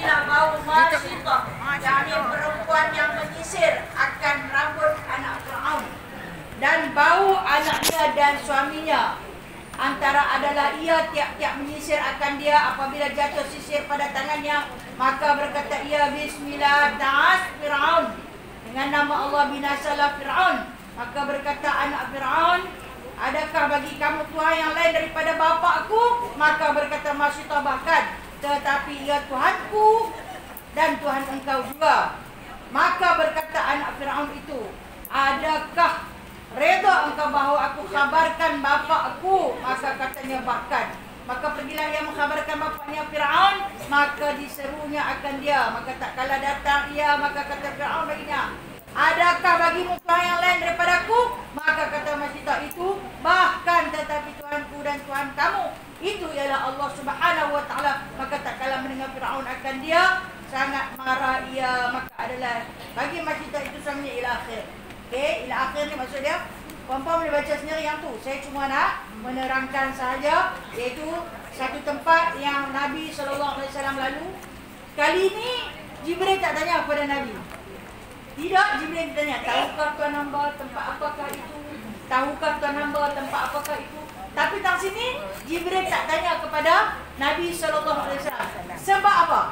inilah bau Masyitah, yakni perempuan yang menyisir akan rambut anak Fir'aun, dan bau anaknya dan suaminya. Antara adalah ia tiap-tiap menyisir akan dia, apabila jatuh sisir pada tangannya, maka berkata ia, Bismillah ta'as Fir'aun, dengan nama Allah binasalah Fir'aun. Maka berkata anak Fir'aun, adakah bagi kamu Tuhan yang lain daripada bapakku? Maka berkata Masyitah, bahkan, tetapi ia Tuhanku dan Tuhan engkau juga. Maka berkata anak Fir'aun itu, adakah reda engkau bahawa aku kabarkan bapakku? Maka katanya bahkan. Maka pergilah ia mengkhabarkan bapaknya Fir'aun, maka diserunya akan dia. Maka tak kala datang ia, maka kata Fir'aun baginya, adakah bagimu Tuhan yang lain daripadaku? Maka kata Masyitah itu, bahkan, tetapi Tuhanku dan Tuhan kamu itu ialah Allah Subhanahu wa ta'ala. Maka tak kala mendengar Fir'aun akan dia, sangat marah ia. Maka adalah bagi Masyitah itu samanya ila akhir. Okey, ila akhir ni maksud dia, puan-puan boleh baca sendiri yang tu. Saya cuma nak menerangkan sahaja, iaitu satu tempat yang Nabi SAW lalu. Kali ini Jibril tak tanya kepada Nabi. Tidak, Jibril tanya, tahukah Tuan hamba tempat apakah itu? Tahukah Tuan hamba tempat apakah itu? Tapi tang sini Jibril tak tanya kepada Nabi SAW. Sebab apa?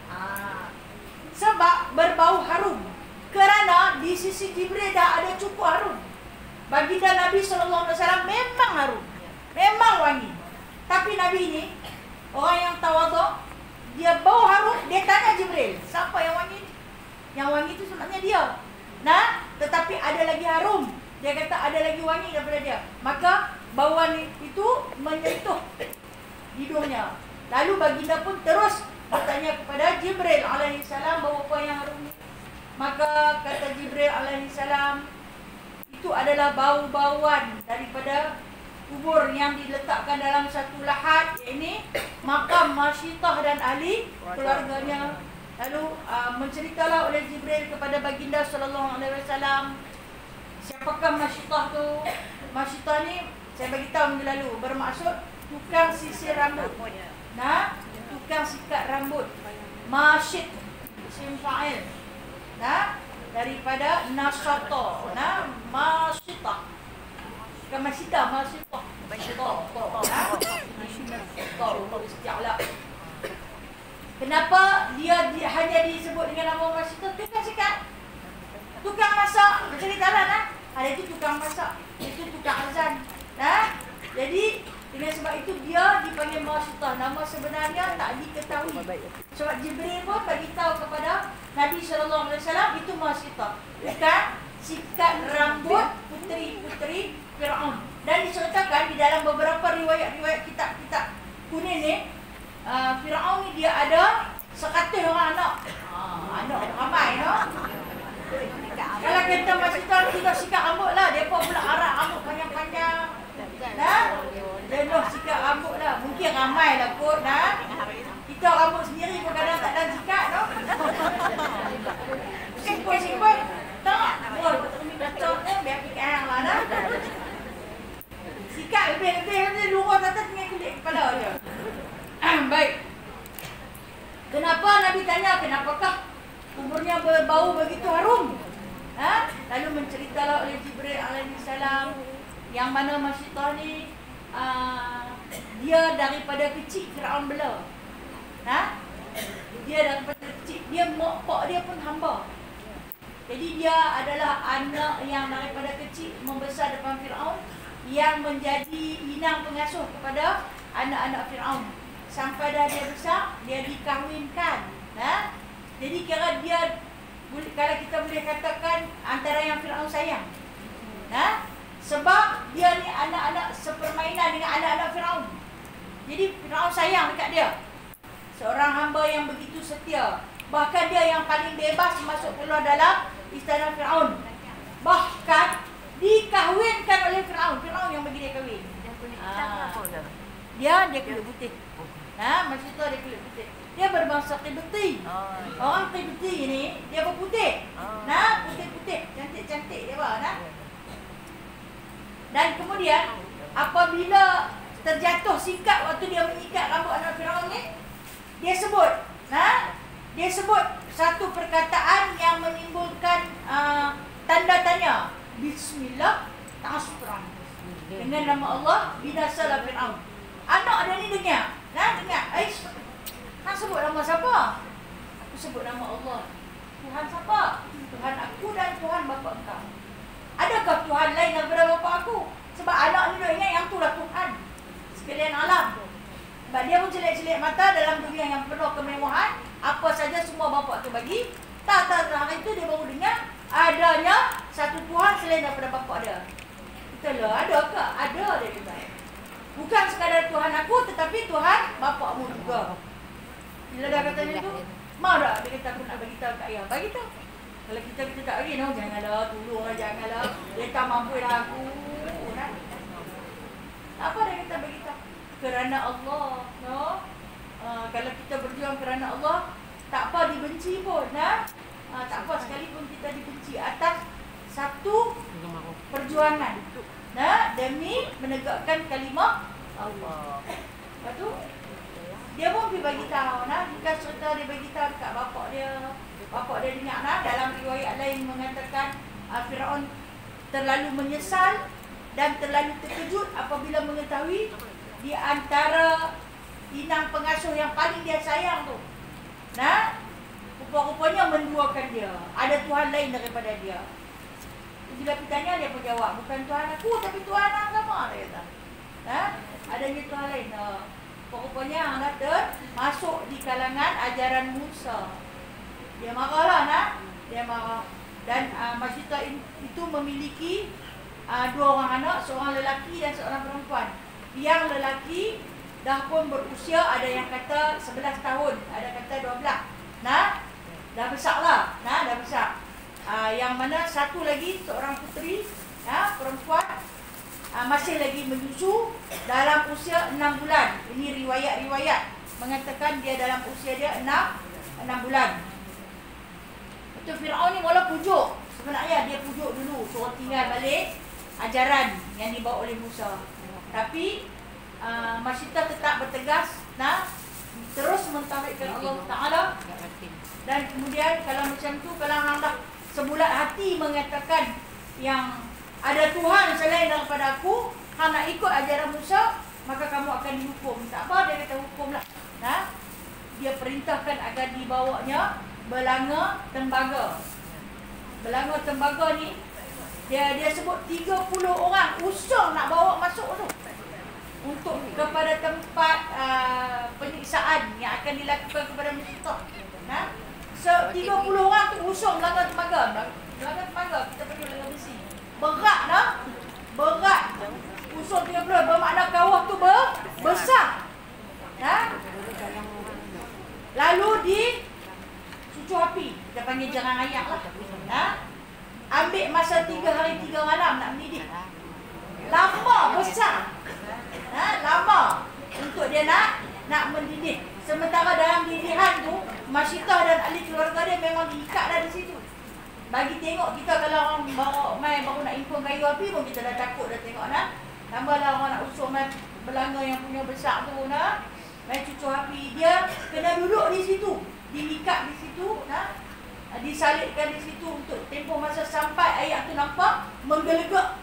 Sebab berbau harum. Kerana di sisi Jibril dah ada cukup harum. Baginda Nabi SAW memang harum, memang wangi. Tapi Nabi ini orang yang tawaduk, dia bau harum, dia tanya Jibril, siapa yang wangi ni? Yang wangi itu sebenarnya dia. Nah, tetapi ada lagi harum. Dia kata ada lagi wangi daripada dia. Maka bauan itu menyentuh hidungnya. Lalu baginda pun terus bertanya kepada Jibril alaihissalam, bau apa yang harum ni? Maka kata Jibril alaihissalam, itu adalah bau-bauan daripada kubur yang diletakkan dalam satu lahat, yakni makam Masyitah dan ahli keluarganya. Lalu menceritalah oleh Jibril kepada baginda SAW, siapakah Masyitah tu? Masyitah ni saya bagi tahu minggu lalu, bermaksud tukang sisir rambut. Nah, tukang sikat rambut. Masyit, isim fa'il. Nah, daripada nasyata. Nah, Masyitah. Bukan Masyitah, Masyitah. Masyitah. Kenapa dia hanya disebut dengan nama Masyitah? Tukang sikat, tukang masak. Berceritalah nah. Ada itu tukang masak, itu tukang azan. Nah, jadi dengan sebab itu dia dipanggil Masyitah. Nama sebenarnya tak diketahui. Sebab Jibril pun bagi tahu kepada Nabi SAW itu Masyitah, bukan sikat rambut puteri-puteri Fir'aun. Dan diceritakan di dalam beberapa riwayat-riwayat kitab-kitab kuning ni, Fir'aun ni dia ada 100 orang anak. Anak ramai no. Kalau kita Masyitah tidak sikat rambut lah, dia pun pula arak rambut panjang-panjang. Nah, dia nak sikat rambut lah. Mungkin ramai lah kot nah. Kita rambut sendiri pun kadang tak ada sikat no. Simpul-simpul. Tak, boleh betul biar pikan lah nah. Sikat lebih-lebih luar atas dengan kulit kepala je. Baik. Kenapa Nabi tanya kenapakah kuburnya berbau begitu harum? Lalu menceritalah oleh Jibril alaihissalam yang mana Masyitah ni dia daripada kecil Fir'aun bela. Dia daripada kecil, dia mak dia pun hamba. Jadi dia adalah anak yang daripada kecil membesar depan Fir'aun, yang menjadi inang pengasuh kepada anak-anak Fir'aun. Sampai dah dia besar, dia dikahwinkan. Jadi kira dia, kalau kita boleh katakan, antara yang Fir'aun sayang. Sebab dia ni anak-anak sepermainan dengan anak-anak Fir'aun. Jadi Fir'aun sayang dekat dia. Seorang hamba yang begitu setia. Bahkan dia yang paling bebas masuk keluar dalam istana Fir'aun. Bahkan dikahwinkan oleh Fir'aun. Fir'aun yang bagi dia kahwin. Dia kulit putih. Maksudnya dia kulit putih. Dia berbangsa Qibti. Orang Qibti ni dia berputih. Putih-putih, cantik-cantik dia Dan kemudian apabila terjatuh sikat waktu dia menyikat rambut anak Fir'aun ni, dia sebut, Dia sebut satu perkataan yang menimbulkan tanda tanya. Bismillah ta'asran. Dengan nama Allah binasalah Fir'aun. Anak dia ni dengar. Nah, dengar. Aish. Nak sebut nama siapa? Aku sebut nama Allah. Tuhan siapa? Tuhan aku dan Tuhan bapa engkau. Adakah Tuhan lain daripada bapa aku? Sebab anak ni dia ingat yang itulah Tuhan sekalian alam. Sebab dia pun celik-celik mata dalam dunia yang penuh kemewahan. Apa saja semua bapa tu bagi. Tak hari itu dia baru dengar adanya satu Tuhan selain daripada bapa dia. Kita lah, adakah? Ada dia kata. Bukan sekadar Tuhan aku tetapi Tuhan bapakmu juga. Bila dah kata macam tu, mau tak? Dia kata aku nak bagi tahu kat ayah. Bagi tahu. Kalau kita tak bagi, no, janganlah, tolonglah, janganlah. Dia tak mampu dah aku. Nah. Apa dia kata bagi tahu? Kerana Allah, no. Kalau kita berjuang kerana Allah, tak apa dibenci pun, nah. Tak apa sekalipun kita dibenci atas satu perjuangan, nah, demi menegakkan kalimah Allah. Lepas tu dia pun pergi bagi tahu, nah, bukan serta dia bagi tahu dekat bapak dia. Bapak dia dengar, nah, dalam riwayat lain mengatakan Firaun terlalu menyesal dan terlalu terkejut apabila mengetahui di antara inang pengasuh yang paling dia sayang tu, nah, rupa-rupanya menduakan dia. Ada Tuhan lain daripada dia. Bila ditanya dia pun jawab, bukan Tuhan aku tapi Tuhan agama, dia kata. Nah, adanya Tuhan lain. Rupanya kata masuk di kalangan ajaran Musa. Dia marahlah, nah. Dia marah. Dan Masyidah itu memiliki dua orang anak, seorang lelaki dan seorang perempuan. Yang lelaki dah pun berusia, ada yang kata 11 tahun, ada kata 12. Nah, dah besar lah, nah, dah besar. Yang mana satu lagi seorang puteri, nah, perempuan, masih lagi menyusu dalam usia 6 bulan. Ini riwayat-riwayat mengatakan dia dalam usia dia 6 bulan. Betul, Firaun ni mula pujuk. Sebenarnya dia pujuk dulu suruh tinggal balik ajaran yang dibawa oleh Musa. Tapi Masyidah tetap bertegas, nah, terus mentauhidkan Allah Ta'ala. Dan kemudian kalau macam tu, kalau hang dah sebulat hati mengatakan yang ada Tuhan selain daripada aku, hang nak ikut ajaran Musa, maka kamu akan dihukum. Tak apa, dia kata hukumlah. Nah, dia perintahkan agar dibawanya belanga tembaga. Belanga tembaga ni dia sebut 30 orang usung nak bawa masuk tu untuk kepada tempat penyiksaan yang akan dilakukan kepada Masyidah. Nah, 30 orang tu usung belanga tembaga. Belanga tembaga kita panggil belanga besi. Berat dah. Berat. Usung 30 bermakna kawah tu besar. Nah. Lalu di cucu api, kita panggil jarang ayak lah. Nah. Ambil masa 3 hari 3 malam nak mendidih. Lama besar. Lama untuk dia nak mendidih. Sementara dalam didihan tu, Masyidah dan ahli keluarga dia memang diikat dah di situ. Bagi tengok kita kalau orang baru nak impun kayu api pun kita dah takut dah tengok, nah. Tambahlah orang nak usung main belanga yang punya besar tu, nah. Main cucu api, dia kena duduk di situ, diikat di situ, nah. Disalitkan di situ untuk tempoh masa sampai ayat tu nampak menggelegak.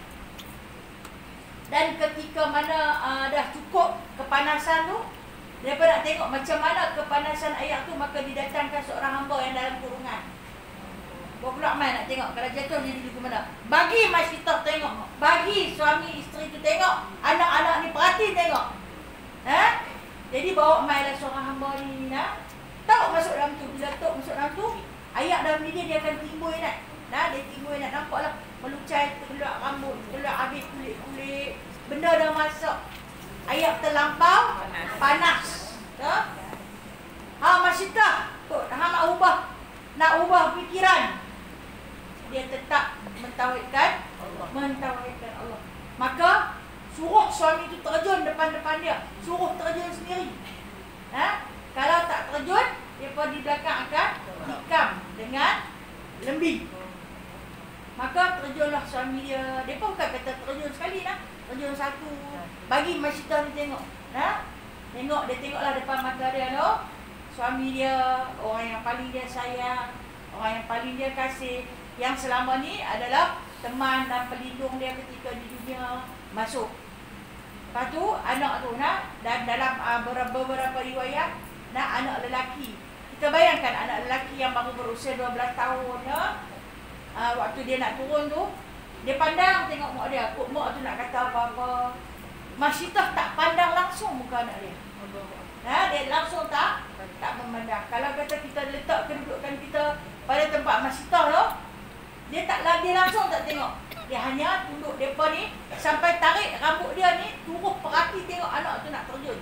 Dan ketika mana dah cukup kepanasan tu, daripada nak tengok macam mana kepanasan ayat tu, maka didatangkan seorang hamba yang dalam kurungan. Buat pula main nak tengok kalau jatuh dia di mana. Bagi Masyidah tengok, bagi suami isteri tu tengok, anak-anak ni perhati tengok. Jadi bawa main lah seorang hamba ni, nah. Tahu masuk dalam tu, bila tok masuk dalam tu, ayat dalam diri dia akan timbul nak. Nah, dia timbul nak, nampaklah melucai, keluar rambut, keluar habis kulit-kulit. Benda dah masuk. Ayat terlampau panas. Masyidah, tok nak ubah fikiran. Dia tetap mentauhidkan Allah. Maka suruh suami itu terjun depan-depan dia, suruh terjun sendiri. Kalau tak terjun, depa di belakang akan hikam dengan lembing. Maka terjunlah suami dia. Depa bukan kata terjun sekali, nah. Terjun satu. Bagi Masyidah ni tengok. Tengok, dia tengoklah depan mata dia tu. suami dia, orang yang paling dia sayang, orang yang paling dia kasih, yang selama ni adalah teman dan pelindung dia ketika di dunia masuk. Lepas tu anak tu dan dalam beberapa riwayat anak lelaki. Kita bayangkan anak lelaki yang baru berusia 12 tahun waktu dia nak turun tu, dia pandang tengok mak dia. Mak tu nak kata apa-apa, Masyidah tak pandang langsung muka anak dia. Dia langsung tak memandang. Kalau kata kita letak kedudukan kita pada tempat Masyidah tu, dia langsung tak tengok. Dia hanya tunduk depa ni sampai tarik rambut dia ni, turun perhati tengok anak tu nak terjun.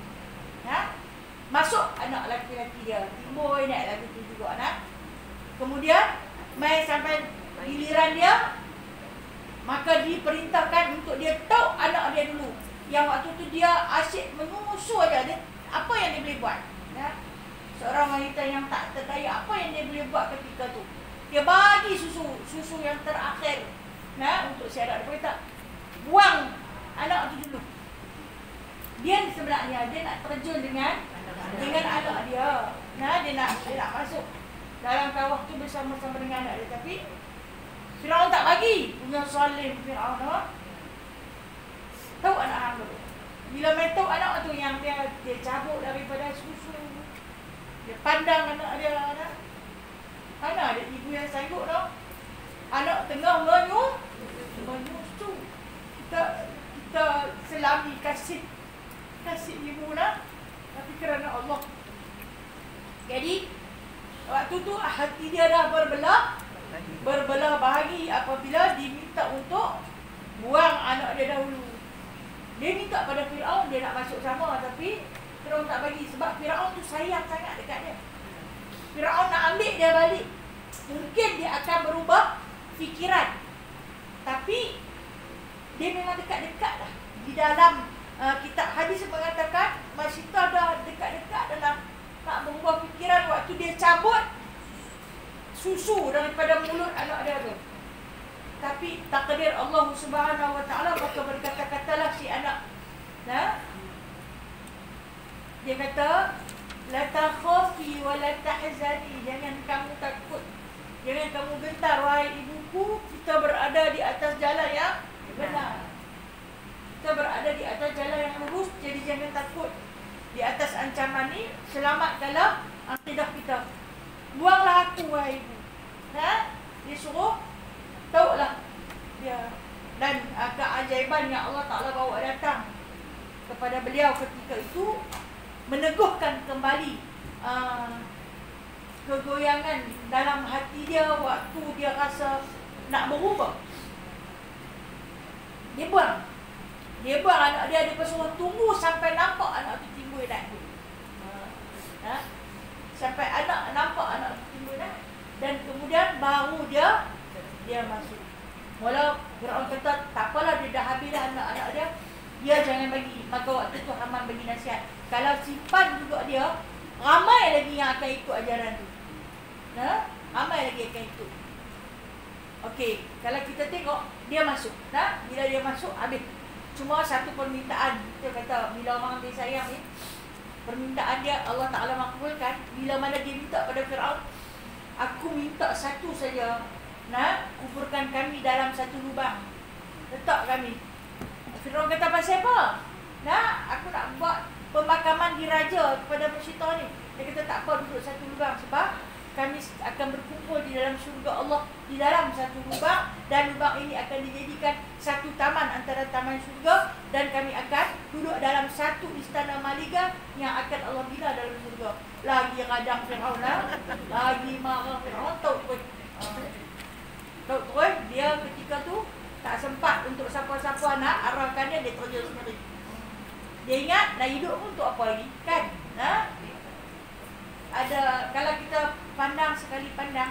Masuk anak lelaki dia, timbul naik lagi tu juga Kemudian mai sampai giliran dia, maka diperintahkan untuk dia tahu anak dia dulu. Yang waktu tu dia asyik menyusu aja, dia apa yang dia boleh buat. Seorang wanita yang tak terdaya, apa yang dia boleh buat ketika tu? Dia bagi susu yang terakhir untuk si anak. Dia kata, buang anak tu dulu. Dia sebenarnya dia nak terjun dengan anak dia. Dia nak masuk dalam kawah tu bersama-sama dengan anak dia. Tapi Firaun tak bagi. Punya zalim Firaun. Tahu anak hang tu. Bila main tahu anak tu yang dia cabut daripada susu. Dia pandang anak dia. Mana ada ibu yang sanggup tau. Anak tengah menyusu. Kita selami kasih ibu tapi kerana Allah. Jadi waktu tu hati dia dah berbelah bahagi apabila diminta untuk buang anak dia dahulu. Dia minta pada Firaun dia nak masuk sama, tapi Firaun tak bagi sebab Firaun tu sayang sangat dekat dia. Firaun nak ambil dia balik. Mungkin dia akan berubah fikiran. Tapi dia memang dekat-dekat dah. Di dalam kitab hadis mengatakan Masyidah dah dekat-dekat dalam tak berubah fikiran waktu dia cabut susu daripada mulut anak dia tu. Tapi takdir Allah Subhanahu Wa Taala, maka berkata-katalah si anak. Dia kata, la takhafi wa la tahzani, jangan kamu takut, jangan kamu gentar wahai ibuku, kita berada di atas jalan yang benar. Kita berada di atas jalan yang lurus, jadi jangan takut. Di atas ancaman ni, selamatkanlah akidah kita. Buanglah aku wahai ibu. Dia suruh, tahulah dia. Dan keajaiban yang Allah Ta'ala bawa datang kepada beliau ketika itu meneguhkan kembali kegoyangan dalam hati dia waktu dia rasa nak berubah. Dia buang anak dia suruh tunggu sampai nampak anak tu timbul naik. Sampai anak nampak anak tu timbul naik, dan kemudian baru dia masuk. Walau Firaun kata tak apalah, dia dah habis dah anak-anak dia jangan bagi. Maka waktu tu Haman bagi nasihat, kalau simpan juga dia, ramai lagi yang akan ikut ajaran tu. Ramai lagi akan ikut. Okey, kalau kita tengok dia masuk. Bila dia masuk habis. Cuma satu permintaan, kita kata bila orang dia sayang ni, permintaan dia Allah Ta'ala makbulkan. Bila mana dia minta pada Firaun, aku minta satu saja, kuburkan kami dalam satu lubang, letak kami. Firaun kata, pasal apa? Aku nak buat pemakaman diraja kepada Masyidah ni. Dia kata tak apa, duduk satu lubang, sebab kami akan berkumpul di dalam syurga Allah di dalam satu lubang, dan lubang ini akan dijadikan satu taman antara taman syurga, dan kami akan duduk dalam satu istana maliga yang akan Allah bina dalam syurga. Lagi radang Firaun, lagi marah Firaun. Tahu terus dia ketika tu tak sempat untuk siapa-siapa nak arahkan dia terjun sendiri. Dia ingat nak hidup pun untuk apa lagi kan? Ada, kalau kita pandang sekali pandang,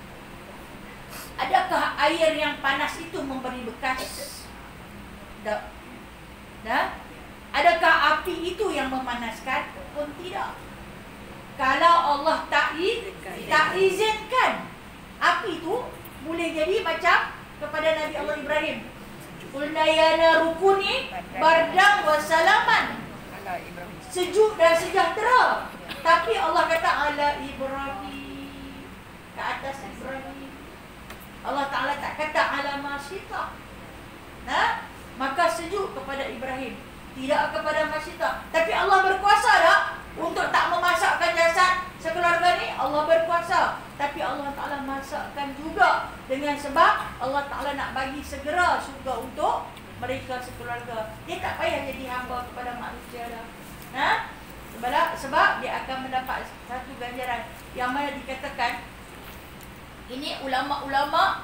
adakah air yang panas itu memberi bekas? Tak. Adakah api itu yang memanaskan? Pun tidak. Kalau Allah tak izinkan, api itu boleh jadi macam kepada Nabi Allah Ibrahim. Qulna ya naru kuni bardan wa salaman, sejuk dan sejahtera Tapi Allah kata ala Ibrahim, ke atas Ibrahim. Allah Ta'ala tak kata ala Masyitah. Maka sejuk kepada Ibrahim, tidak kepada Masyitah. Tapi Allah berkuasa tak untuk tak memasakkan jasad sekeluarga ni? Allah berkuasa. Tapi Allah Ta'ala masakkan juga dengan sebab Allah Ta'ala nak bagi segera syurga untuk mereka sekeluarga. Dia tak payah jadi hamba kepada manusia dah. Sebab dia akan mendapat satu ganjaran yang mana dikatakan, ini ulama-ulama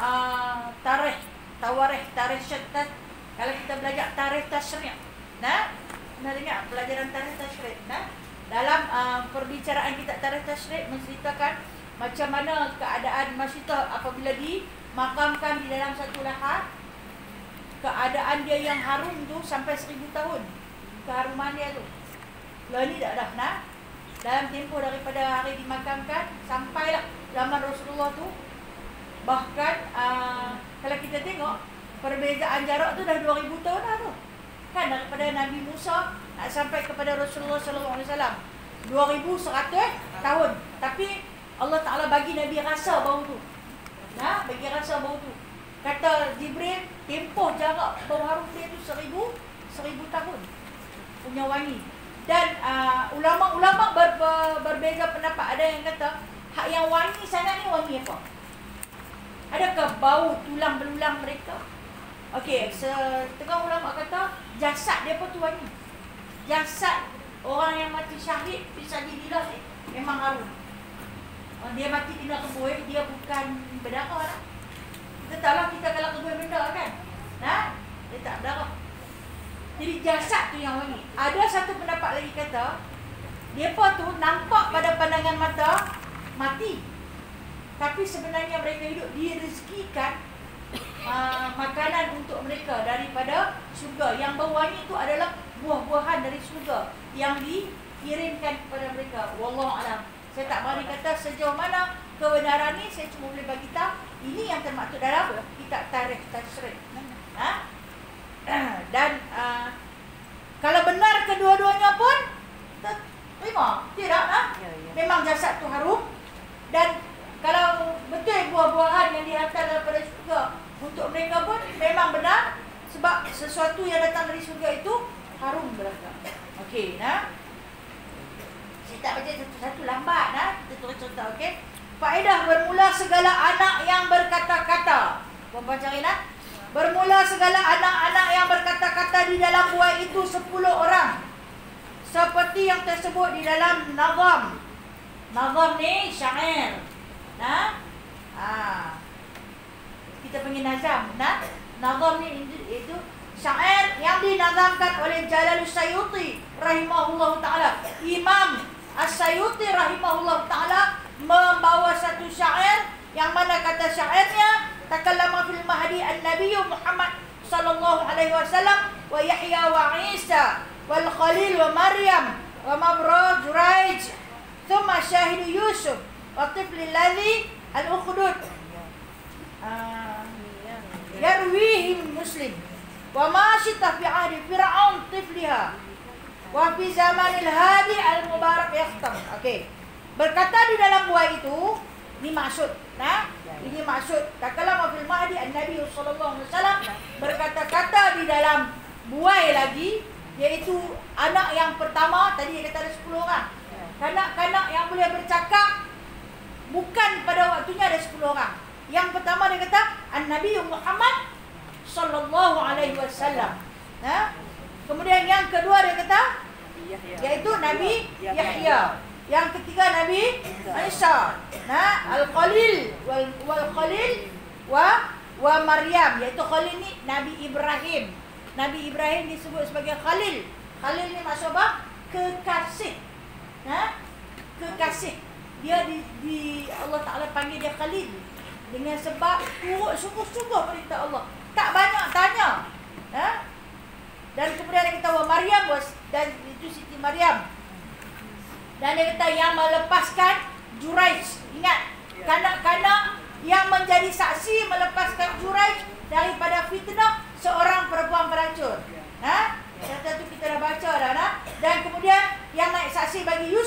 tarikh syattat. Kalau kita belajar tarikh tasyri', pernah dengar pelajaran tarikh tasyri', dalam perbicaraan kita tarikh tasyri' menceritakan macam mana keadaan Masyitah apabila dimakamkan di dalam satu lahat. Keadaan dia yang harum tu sampai 1000 tahun. Keharuman dia tu. Lah ni tak dah. Dalam tempoh daripada hari dimakamkan sampailah zaman Rasulullah tu. Bahkan kalau kita tengok perbezaan jarak tu dah 2000 tahun dah tu. Kan daripada Nabi Musa nak sampai kepada Rasulullah sallallahu alaihi wasallam 2100 tahun. Tapi Allah Ta'ala bagi Nabi rasa bau tu. Bagi rasa bau tu. Kata Jibril, tempoh jarak bau harum dia tu 1000 tahun punya wangi. Dan ulama-ulama berbeza pendapat. Ada yang kata hak yang wangi sangat ni wangi apa? Adakah bau tulang belulang mereka? Okey, setengah ulama kata jasad dia pun tu wangi. Jasad orang yang mati syahid fisabilillah ni memang harum. Dia mati kena kebui, dia bukan berdarah lah. Kita tahu lah kita kalau kebui benda kan, dia tak berdarah. Jadi jasad tu yang wangi. Ada satu pendapat lagi kata, mereka tu nampak pada pandangan mata mati, tapi sebenarnya mereka hidup, direzekikan makanan untuk mereka daripada syurga. Yang berwangi itu adalah buah-buahan dari syurga yang dikirimkan kepada mereka. Wallahu a'lam. Saya tak berani kata sejauh mana kebenaran ni. Saya cuma boleh bagi tahu ini yang termaktub dalam kitab tarikh tasyri'. Dan kalau benar kedua-duanya pun terima. Tidak memang jasad tu harum. Dan kalau betul buah-buahan yang dihantar daripada syurga untuk mereka pun memang benar. Sebab sesuatu yang datang dari syurga itu harum belaka. Okey, saya tak baca satu-satu lambat, kita terus cerita, okey. Faedah bermula segala anak yang berkata-kata. Puan-puan cari Bermula segala anak-anak yang berkata-kata di dalam buah itu 10 orang. Seperti yang tersebut di dalam nazam. Nazam ni syair. Kita panggil nazam. Nazam ni itu syair yang dinazamkan oleh Jalalus Sayuti rahimahullah ta'ala. Imam As-Sayuti rahimahullah ta'ala membawa satu syair yang mana kata syairnya, takallama fil mahdi an-nabiy Muhammad sallallahu alaihi wasallam wa Yahya wa Isa wal Khalil wa Maryam wa Mabra Juraij thumma syahidu Yusuf wa tifli alladhi al-ukhdud yarwihi Muslim wa Masyitah fi ahdi Fir'aun tifliha wa fi zamanil hadi al-mubarak yakhtam. Okey. Berkata di dalam buah itu, ini maksud, ini maksud. Takallama fil mahdi an-nabi sallallahu alaihi wasallam, berkata-kata di dalam buah lagi, iaitu anak yang pertama. Tadi dia kata ada 10 orang. Kanak-kanak yang boleh bercakap bukan pada waktunya ada 10 orang. Yang pertama dia kata an-nabi Muhammad sallallahu alaihi wasallam. Kemudian yang kedua dia kata yaitu Nabi Yahya. Yang ketiga Nabi Isa. Al-Khalil wal Khalil wa Maryam, iaitu Khalil ni Nabi Ibrahim. Nabi Ibrahim disebut sebagai Khalil. Khalil ni maksud apa? Kekasih. Kekasih. Dia di Allah Ta'ala panggil dia Khalil dengan sebab turut sungguh-sungguh perintah Allah. Tak banyak tanya. Dan kemudian dia kata wa Maryam, dan itu Siti Maryam. Dan dia kata yang melepaskan Juraij. Ingat, kanak-kanak yang menjadi saksi melepaskan Juraij daripada fitnah seorang perempuan pelacur. Kata tu kita dah baca dah. Dan kemudian yang naik saksi bagi Yusuf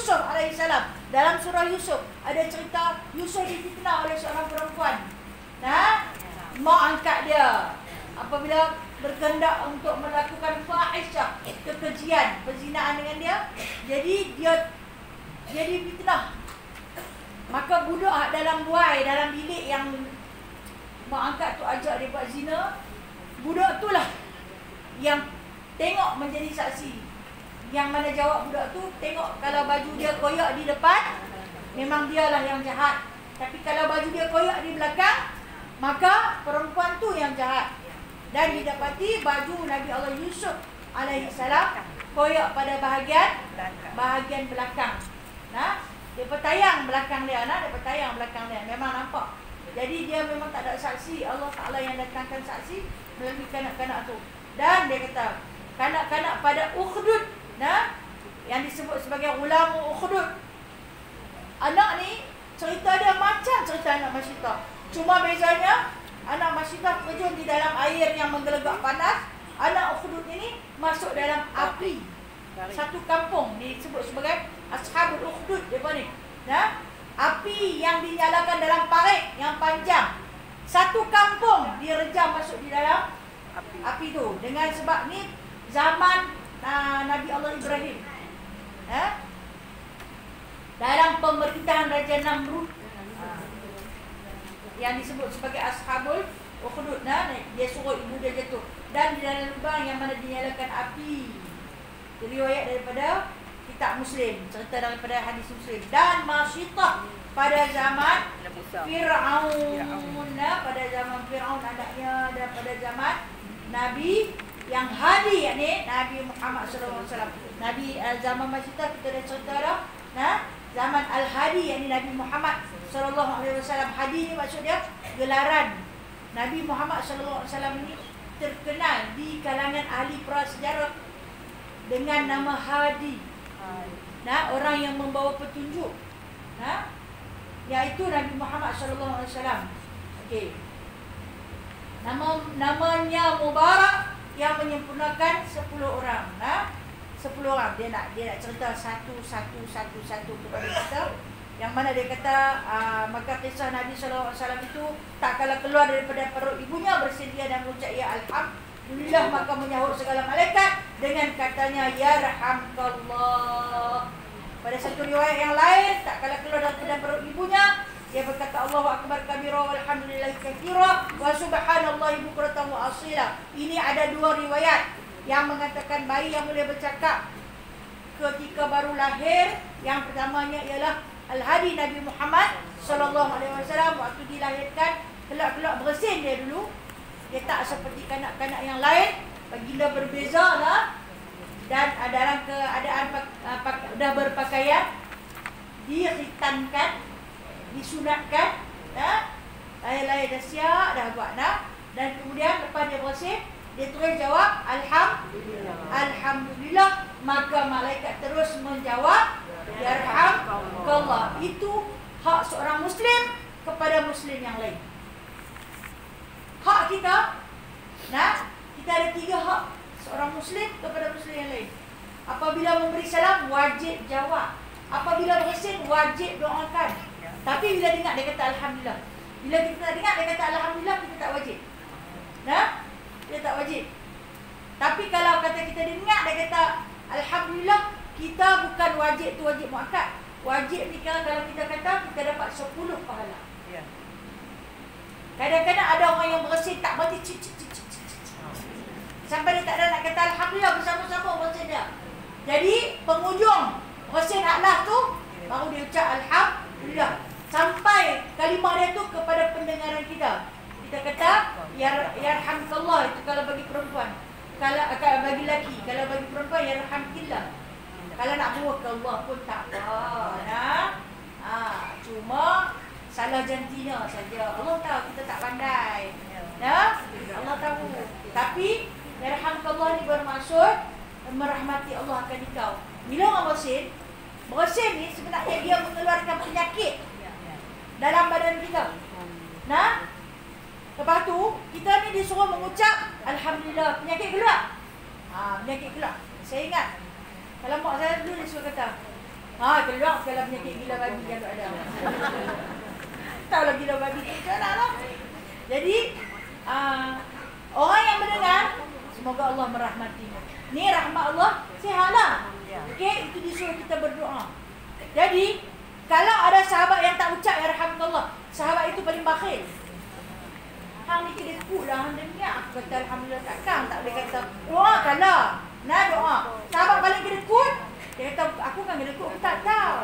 alaihissalam. Dalam surah Yusuf ada cerita Yusuf difitnah oleh seorang perempuan. Nah, mak angkat dia apabila berkehendak untuk melakukan fahisyah, kekejian, perzinaan dengan dia, jadi dia jadi fitnah. Maka budak dalam buai, dalam bilik yang mak angkat tu ajak dia buat zina, budak tu lah yang tengok menjadi saksi. Yang mana jawab budak tu, tengok kalau baju dia koyak di depan, memang dialah yang jahat. Tapi kalau baju dia koyak di belakang, maka perempuan tu yang jahat. Dan didapati baju Nabi Allah Yusuf alaihissalam koyak pada bahagian belakang. Nah, dia petayang belakang dia, dia petayang belakang dia. Memang nampak. Jadi dia memang tak ada saksi. Allah Ta'ala yang datangkan saksi melalui kanak-kanak tu. Dan dia kata, kanak-kanak pada Ukhdud, nah, yang disebut sebagai ulama Ukhdud. Anak ni cerita dia macam cerita anak Masyitah. Cuma bezanya anak Masyitah terjun di dalam air yang menggelegak panas. Anak Ukhdud ini masuk dalam api. Satu kampung disebut sebagai Ashabul Ukhdud depa ni. Nah, api yang dinyalakan dalam parit yang panjang. Satu kampung direjam masuk di dalam api tu. Dengan sebab ni zaman Nabi Allah Ibrahim, dalam pemerintahan Raja Namrud, yang disebut sebagai Ashabul Ukhdud, dia suruh ibu dia jatuh. Dan di dalam lubang yang mana dinyalakan api. Riwayat daripada kitab Muslim, cerita daripada hadis Muslim. Dan Masyitah pada zaman Fir'aun, pada zaman Fir'aun anaknya, dan pada zaman Nabi yang hadi, yakni Nabi Muhammad SAW. Nabi zaman Masyitah kita dah cerita dah. Zaman Al-Hadi, yakni Nabi Muhammad SAW. Hadi ni maksud dia gelaran. Nabi Muhammad SAW ini terkenal di kalangan ahli prasejarah dengan nama Hadi. Orang yang membawa petunjuk. Iaitu Nabi Muhammad SAW. Okey. Namanya Mubarak, yang menyempurnakan 10 orang. 10 orang. Dia nak cerita satu kepada kita. Yang mana dia kata, maka kisah Nabi SAW itu tak kala keluar daripada perut ibunya, bersedia dan mengucap ya Alhamdulillah, maka menyahut segala malaikat dengan katanya Yarhamkallah. Pada satu riwayat yang lain, tak kala keluar daripada perut ibunya, dia berkata Allahu Akbar kabira walhamdulillahi katsira wa subhanallahi bukratan wa asila. Ini ada dua riwayat yang mengatakan bayi yang boleh bercakap ketika baru lahir. Yang pertamanya ialah Al-Hadi Nabi Muhammad SAW. Waktu dilahirkan, kelak-kelak bersin dia dulu. Dia tak seperti kanak-kanak yang lain. Baginda berbeza lah. Dan dalam keadaan dah berpakaian, dikhitankan, disunatkan, lahir-lahir dah siap, dah buat dan kemudian lepas dia bersin, dia terus jawab Alhamdulillah. Maka malaikat terus menjawab Yarhamkallah. Itu hak seorang Muslim kepada Muslim yang lain. Hak kita, kita ada 3 hak seorang Muslim kepada Muslim yang lain. Apabila memberi salam, wajib jawab. Apabila bersin, wajib doakan. Tapi bila dengar dia kata Alhamdulillah. Bila kita dengar dia kata Alhamdulillah, kita tak wajib. Dia tak wajib. Tapi kalau kata kita dengar dia kata Alhamdulillah, kita bukan wajib tu wajib muakkad. Wajib ni kalau kita kata, kita dapat 10 pahala. Kadang-kadang ada orang yang bersin tak berhenti sampai dia tak ada nak kata Alhamdulillah bersama-sama bersin dia. Jadi penghujung bersin aklah tu baru dia ucap Alhamdulillah. Sampai kalimah dia tu kepada pendengaran kita. Kita kata Yarhamkallah, itu kalau bagi perempuan. Kalau bagi lelaki, kalau bagi perempuan Yarhamkillah. Kalau nak buah ke Allah pun tak apa. Cuma salah jantinya saja. Allah tahu kita tak pandai. Allah tahu. Tapi Yarhamkallah ni bermaksud merahmati Allah akan engkau. Bila orang bersin ni sebenarnya dia mengeluarkan penyakit dalam badan kita. Lepas tu kita ni disuruh mengucap Alhamdulillah, penyakit keluar. Penyakit keluar. Saya ingat kalau mak saya dulu dia suruh kata Keluar segala penyakit gila babi yang ada. Tahulah gila babi tu lah. Jadi orang yang mendengar, semoga Allah merahmatinya. Ni rahmat Allah, sihatlah. Okey, itu disuruh kita berdoa. Jadi, kalau ada sahabat yang tak ucap ya rahmatullah, sahabat itu paling bakhil. Hang ni kena kut lah, hang dengar. Aku kata alhamdulillah takkan, tak boleh kata doa kalah. Nah doa. Sahabat paling kena kut, dia kata aku kan kena kut, aku tak tahu.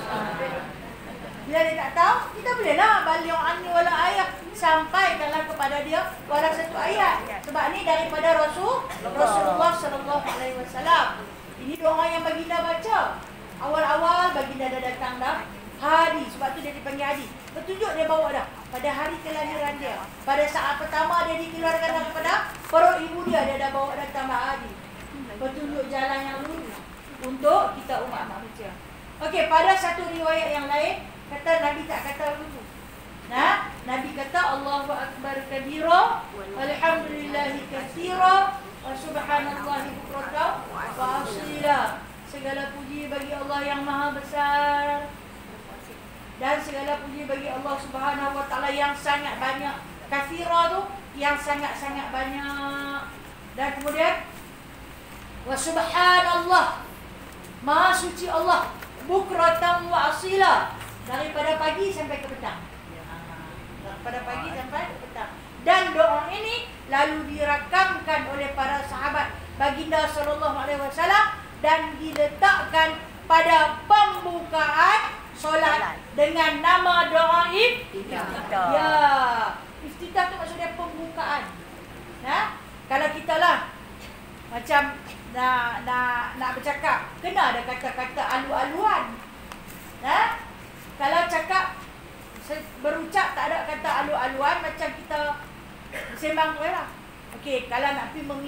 Bila dia tak tahu, kita bolehlah bali'u anni wala ayat, sampaikanlah kepada dia walau satu ayat. Sebab ni daripada Rasulullah sallallahu alaihi wasallam. Ini doa yang baginda baca. Awal-awal baginda dah datang dah hari, sebab tu dia dipanggil Hadi. Petunjuk dia bawa dah pada hari kelahiran dia. Pada saat pertama dia dikeluarkan daripada perut ibu dia, dia dah bawa datang Hadi. Petunjuk jalan yang lurus untuk kita umat manusia. Okey, pada satu riwayat yang lain kata Nabi tak kata begitu. Nah, Nabi kata Allahu akbar kabira, walhamdulillahi katsira, wa subhanallahi bukratan wa asila. Segala puji bagi Allah yang maha besar dan segala puji bagi Allah Subhanahu wa taala yang sangat banyak. Katsira tu yang sangat-sangat banyak. Dan kemudian wa subhanallah, maha suci Allah, bukratan wa asila, daripada pagi sampai ke petang. Daripada pagi sampai ke petang. Dan doa ini lalu dirakamkan oleh para sahabat baginda sallallahu alaihi wasallam dan diletakkan pada pembukaan solat dengan nama doa iftitah. Ya, iftitah tu maksudnya pembukaan. Nah, kalau kita lah macam nak bercakap, kena ada kata-kata alu-aluan. Nah, kalau cakap berucap tak ada kata alu-aluan, macam kita sembang tu lah. Okey, kalau nak pergi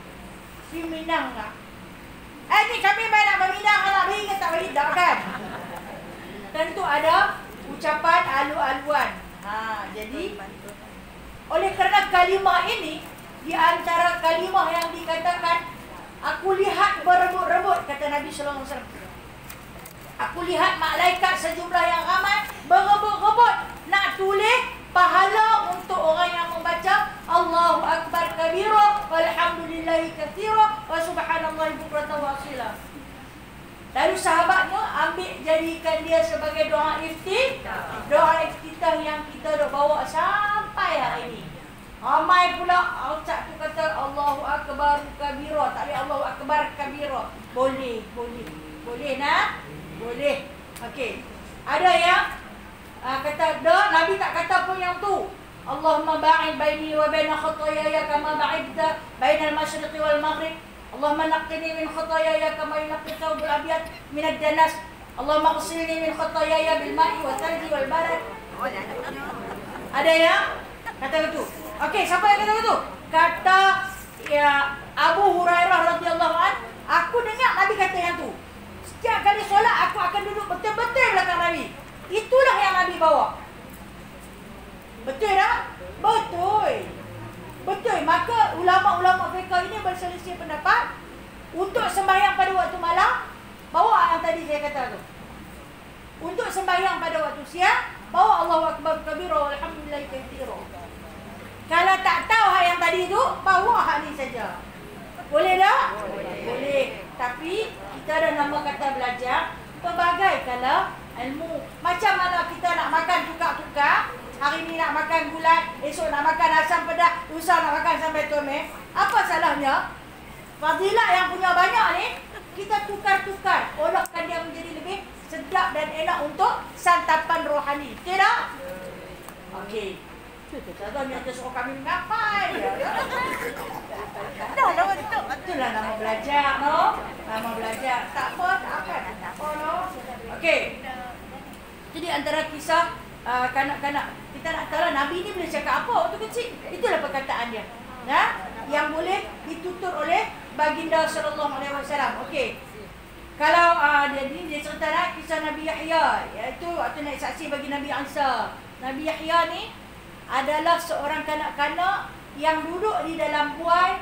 Minang lah. Ni kami main nak meminang, nak beri ke tak beri, tak kan? Tentu ada ucapan alu-aluan. Jadi oleh kerana kalimah ini di antara kalimah yang dikatakan, aku lihat berebut-rebut, kata Nabi sallallahu alaihi wasallam. Aku lihat malaikat sejumlah yang ramai berebut-rebut nak tulis pahala untuk orang yang membaca Allahu akbar kabira, walhamdulillahi katsira, wa subhanallahi bukratan wa asila. Lalu sahabatnya ambil jadikan dia sebagai doa iftitah. Doa iftitah yang kita dah bawa sampai hari ini. Ramai pula ucap tu kata Allahu akbar kabira, tak boleh Allahu akbar kabira. Boleh nak? Boleh. Okey. Ada yang kata dah, Nabi tak kata pun yang tu. Allahumma ba'id baini wa baina khataayaya kama ba'idta bainal masyriqi wal maghrib. Allahumma naqqini min khataayaya kama yunqqa thawbul abyad min ad-danas. Allahumma ighsilni min khataayaya bil ma'i wa thalji wal barad. Ada yang kata begitu. Okey, siapa yang kata begitu? Kata ya Abu Hurairah radhiyallahu an, aku dengar Nabi kata yang tu. Setiap kali solat aku akan duduk betul-betul belakang Nabi. Itulah yang Nabi bawa. Betul tak? Betul. Maka ulama-ulama fiqh ini berselisih pendapat untuk sembahyang pada waktu malam, bawa yang tadi saya kata tu. Untuk sembahyang pada waktu siang, bawa Allahu akbar kabira walhamdulillahi katsira. Kalau tak tahu hak yang tadi tu, bawa hak ni saja. Boleh tak? Boleh. Tapi kita ada nama kata belajar pelbagai kala ilmu. Macam mana kita nak makan tukar-tukar, hari ni nak makan bulat, esok nak makan asam pedas, lusa nak makan sambal tumis. Apa salahnya? Fadilah yang punya banyak ni, kita tukar-tukar, olahkan dia menjadi lebih sedap dan enak untuk santapan rohani. Betul tak? Okey. Contoh ni ada suruh kami mengapai. Itulah nama belajar, no? Nama belajar. Tak apa, no? Okey. Jadi antara kisah kanak-kanak, kita nak tahu lah Nabi ni boleh cakap apa waktu kecil. Itulah perkataan dia. Nah, yang boleh ditutur oleh baginda sallallahu alaihi wasallam. Okey. Kalau dia cerita kisah Nabi Yahya, iaitu waktu naik saksi bagi Nabi Isa. Nabi Yahya ni adalah seorang kanak-kanak yang duduk di dalam buai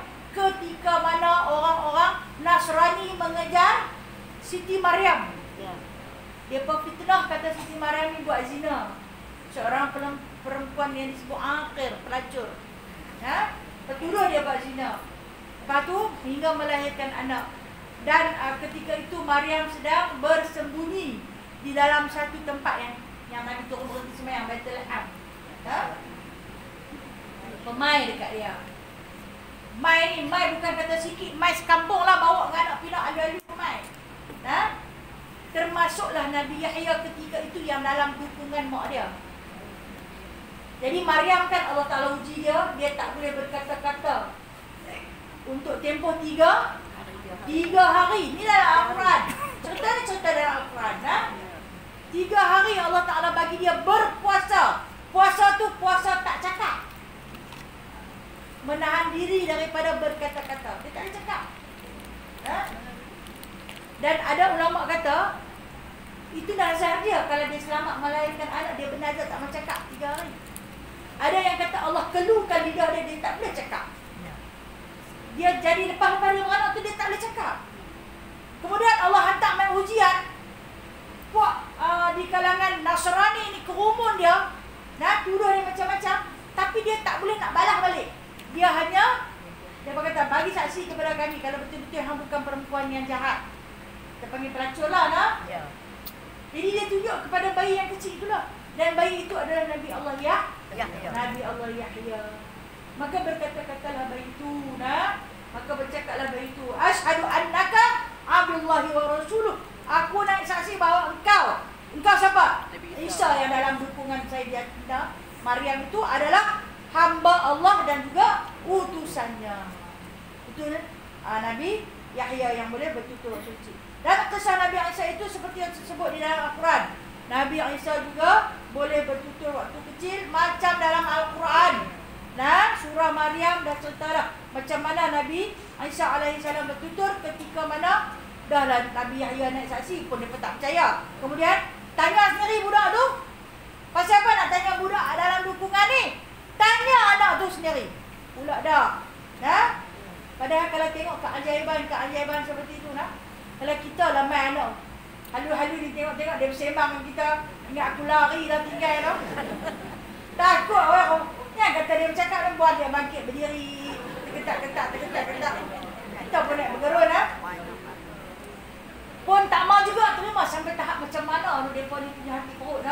ketika mana orang-orang Nasrani mengejar Siti Maryam. Dia fitnah kata Siti Maryam ni buat zina. Seorang perempuan yang disebut akir, pelacur. Petuduh dia buat zina. Lepas tu hingga melahirkan anak. Dan ketika itu Maryam sedang bersembunyi di dalam satu tempat yang Nabi turun berhenti sembahyang, Baitul-Laham. Pemai dekat dia. Mai bukan kata sikit, mai sekampung lah, bawa dengan anak pinak alu-alu pemai. Termasuklah Nabi Yahya ketika itu yang dalam dukungan mak dia. Jadi Maryam kan Allah Ta'ala uji dia tak boleh berkata-kata untuk tempoh 3 hari. Ini dalam Al-Quran. Cerita dalam Al-Quran. 3 hari Allah Ta'ala bagi dia berpuasa. Puasa tu puasa tak cakap. Menahan diri daripada berkata-kata. Dia tak boleh cakap. Dan ada ulama kata itu nazar dia. Kalau dia selamat melahirkan anak, dia bernazar tak mau cakap 3 hari. Ada yang kata Allah keluhkan lidah dia tak boleh cakap. Dia jadi lepas-lepas dia beranak tu dia tak boleh cakap. Kemudian Allah hantar main ujian. Puak di kalangan Nasrani ni kerumun dia. Tuduh dia macam-macam. Tapi dia tak boleh nak balas balik. Dia hanya dia berkata bagi saksi kepada kami kalau betul-betul hang bukan perempuan yang jahat. Kita panggil pelacur lah. Jadi dia tunjuk kepada bayi yang kecil itulah. Dan bayi itu adalah Nabi Allah Nabi Allah Yahya. Maka berkata-katalah bayi itu, maka bercakaplah bayi itu, asyhadu annaka abdullahi wa rasuluh. Aku naik saksi bahawa engkau siapa? Isa yang dalam dukungan Sayyidatina Maryam itu adalah hamba Allah dan juga utusannya. Itu Nabi Yahya yang boleh bertutur suci. Dan kisah Nabi Isa itu seperti yang disebut di dalam Al-Quran. Nabi Isa juga boleh bertutur waktu kecil macam dalam Al-Quran. Surah Maryam dah ceritalah macam mana Nabi Isa alaihissalam bertutur ketika mana dahlah Nabi Yahya naik saksi pun dia tak percaya. Kemudian tanya sendiri budak tu. Pasal apa nak tanya budak dalam dukungan ni? Tanya anak tu sendiri. Pula dah. Padahal kalau tengok keajaiban seperti itu kalau kita lah main anak halu-halu ni tengok-tengok dia bersembang dengan kita. Ingat aku lari dah tinggal tau. Takut orang. Yang kata dia bercakap dan buat dia bangkit berdiri. Terketak-ketak. Kita pun nak bergerun pun tak mau juga terima sampai tahap macam mana mereka ni punya hati perut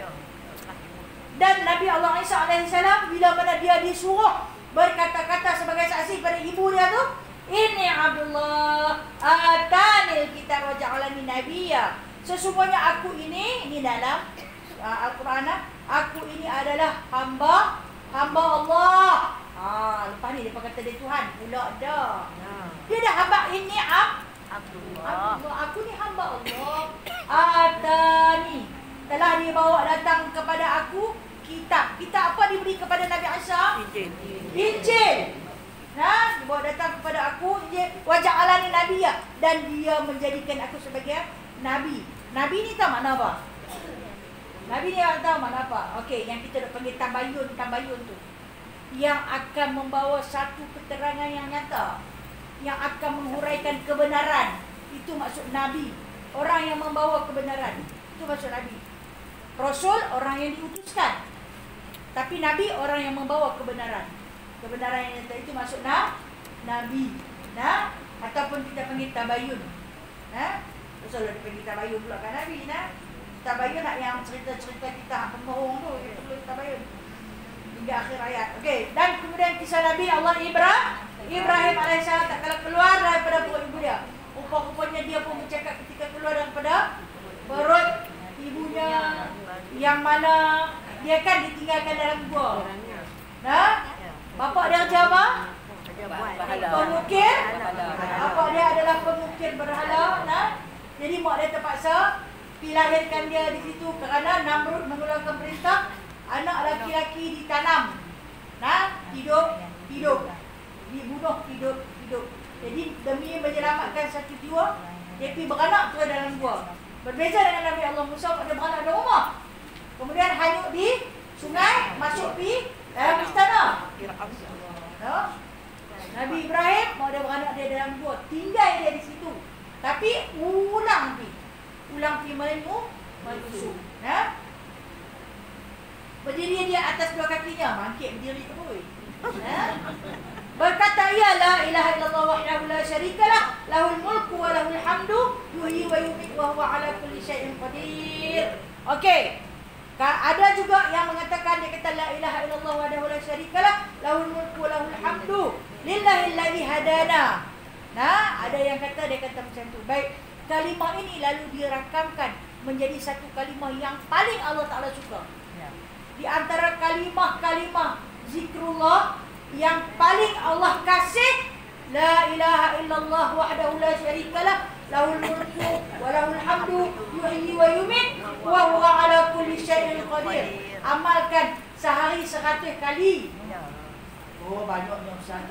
Dan Nabi Allah Isa alaihissalam bila mana dia disuruh berkata-kata sebagai saksi pada ibu dia tu, ini Abdullah atanil kitab wa ja'alani nabiyya. Sesungguhnya aku ini dalam Al-Quran, aku ini adalah hamba Allah. Lepas ni dia kata dia Tuhan pula dah. Dia dah hamba ini Abdullah. Aku ni hamba Allah. Atani. Telah dia bawa datang kepada aku kitab. Kitab apa diberi kepada Nabi Isa? Injil. Dia bawa datang kepada aku Injil. Wa ja'alani nabiyya. Dan dia menjadikan aku sebagai nabi. Nabi ni tahu makna apa? Nabi ni tahu makna apa? Okey, yang kita panggil tambayun tu. Yang akan membawa satu keterangan yang nyata, yang akan menghuraikan kebenaran. Itu maksud Nabi. Orang yang membawa kebenaran. Itu maksud Nabi. Rasul orang yang diutuskan. Tapi Nabi orang yang membawa kebenaran. Kebenaran yang nyata itu maksud Nabi. Ataupun kita panggil tabayun. Rasul dia panggil tabayun pula kan Nabi. Tabayun nak yang cerita-cerita kita pembohong tu. Itu perlu tabayun. Hingga akhir ayat. Okey. Dan kemudian kisah Nabi Allah Ibrahim alaihissalam tak kala keluar daripada perut ibu dia. Rupa-rupanya dia pun bercakap ketika keluar daripada perut ibunya, yang mana dia kan ditinggalkan dalam gua. Bapak dia kerja apa? Pengukir. Bapak dia adalah pengukir berhala. Jadi mak dia terpaksa dilahirkan dia di situ kerana Namrud mengeluarkan perintah anak laki-laki ditanam. Hidup. Dibunuh hidup. Jadi demi menyelamatkan satu jiwa, dia pergi beranak terus dalam gua. Berbeza dengan Nabi Allah Musa, pada beranak dalam rumah. Kemudian hanyut di sungai, masuk di dalam istana. Nabi Ibrahim mau dia beranak dia dalam gua, tinggal dia di situ. Tapi ulang pi menusuk. Nah, berdiri dia atas dua kakinya, bangkit berdiri terus. Nah, berkata ia la ilaha illallah wahdahu la syarikalah lahul mulku wa lahul hamdu yuhyi wa yumiitu wa huwa ala kulli syai'in qadir. Okey. Ada juga yang mengatakan dia kata la ilaha illallah wahdahu la syarikalah lahul mulku wa lahul hamdu lillahil ladzi hadana. Nah, ada yang kata dia kata macam tu. Baik, kalimah ini lalu dirakamkan menjadi satu kalimah yang paling Allah Taala suka. Di antara kalimah-kalimah zikrullah yang paling Allah kasih, la ilaha illallah wahdahu la syarikalah lahul mulku wa lahul hamdu yuhyi wa yumiitu wa huwa ala kulli syai'in qadir. Amalkan sehari 100 kali. Oh, banyaknya Ustaz.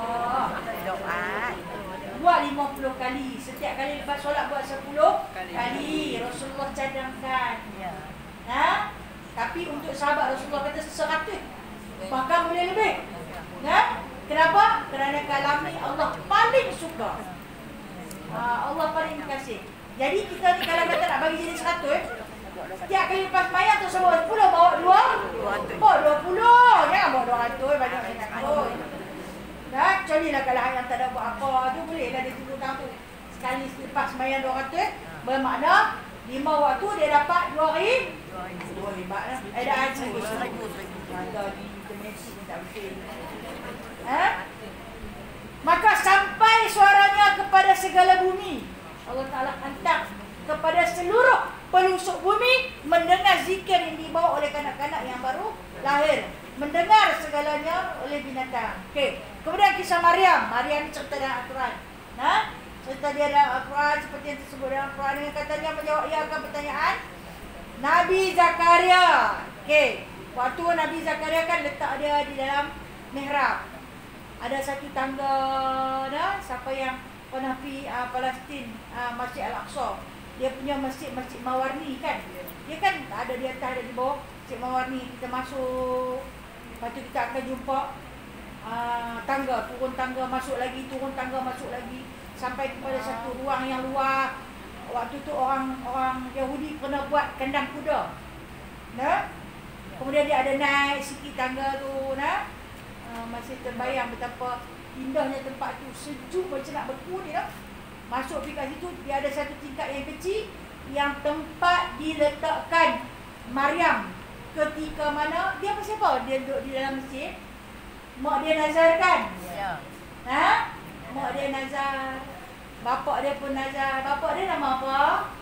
Buat 50 kali. Setiap kali lepas solat buat 10 kali. Rasulullah cadangkan. Nah, tapi untuk sahabat Rasulullah kata 100. Bahkan boleh lebih. Nah, kenapa? Kerana kalam ni Allah paling suka. Allah paling kasih. Jadi kita ni kalau kata nak bagi jadi 100, setiap kali lepas mayat tu bawa 10, bawa 2, bawa 20. Jangan bawa 200, banyak yang takut. Dah, kecuali lah kalau yang tak ada buat apa tu boleh lah dia tunggu tahu tu. Sekali lepas mayat 200, bermakna 5 waktu dia dapat 2,000. Oh, hebat lah. Dah haji. Mata ni intermesi ni tak betul. Maka sampai suaranya kepada segala bumi. Allah Ta'ala hantar kepada seluruh pelusuk bumi mendengar zikir yang dibawa oleh kanak-kanak yang baru lahir. Mendengar segalanya oleh binatang. Okey. Kemudian kisah Maryam. Maryam ni cerita dalam Al-Quran. Nah, cerita dia dalam Al-Quran seperti yang disebut dalam Al-Quran dengan katanya menjawab ia akan pertanyaan Nabi Zakaria. Okey. Waktu Nabi Zakaria kan letak dia di dalam mihrab. Ada satu tangga dah, siapa yang pernah pergi Palestin, Masjid Al-Aqsa. Dia punya masjid Mawarni kan. Dia kan ada di atas, ada di bawah. Masjid Mawarni kita masuk. Lepas tu kita akan jumpa tangga, turun tangga masuk lagi, turun tangga masuk lagi sampai kepada satu ruang yang luar. Waktu tu orang Yahudi pernah buat kandang kuda. Nah. Kemudian dia ada naik sikit tangga tu, nah. Masih terbayang betapa indahnya tempat tu, sejuk macam nak beku dia. Masuk pergi kat situ, dia ada satu tingkat yang kecil yang tempat diletakkan Maryam ketika mana dia siapa? Dia duduk di dalam masjid. Mak dia nazarkan. Ya. Mak dia nazar. Bapak dia pun nazar. Bapak dia nama apa?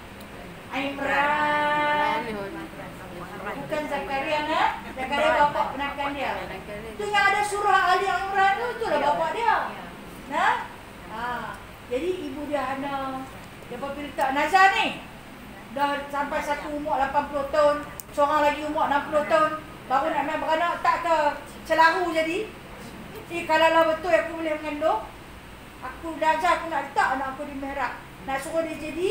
Imran. Bukan Zakaria, nah. Zakaria bapak penakan dia. Tu yang ada surah Ali Imran tu, itulah bapak dia. Nah. Jadi ibu dia Hana, dia pergi letak nazar ni. Dah sampai satu umur 80 tahun, seorang lagi umur 60 tahun, baru nak beranak, tak ke celaru jadi. Kalau lah betul aku boleh mengandung, aku nazar aku nak letak anak aku di mihrab. Nak suruh dia jadi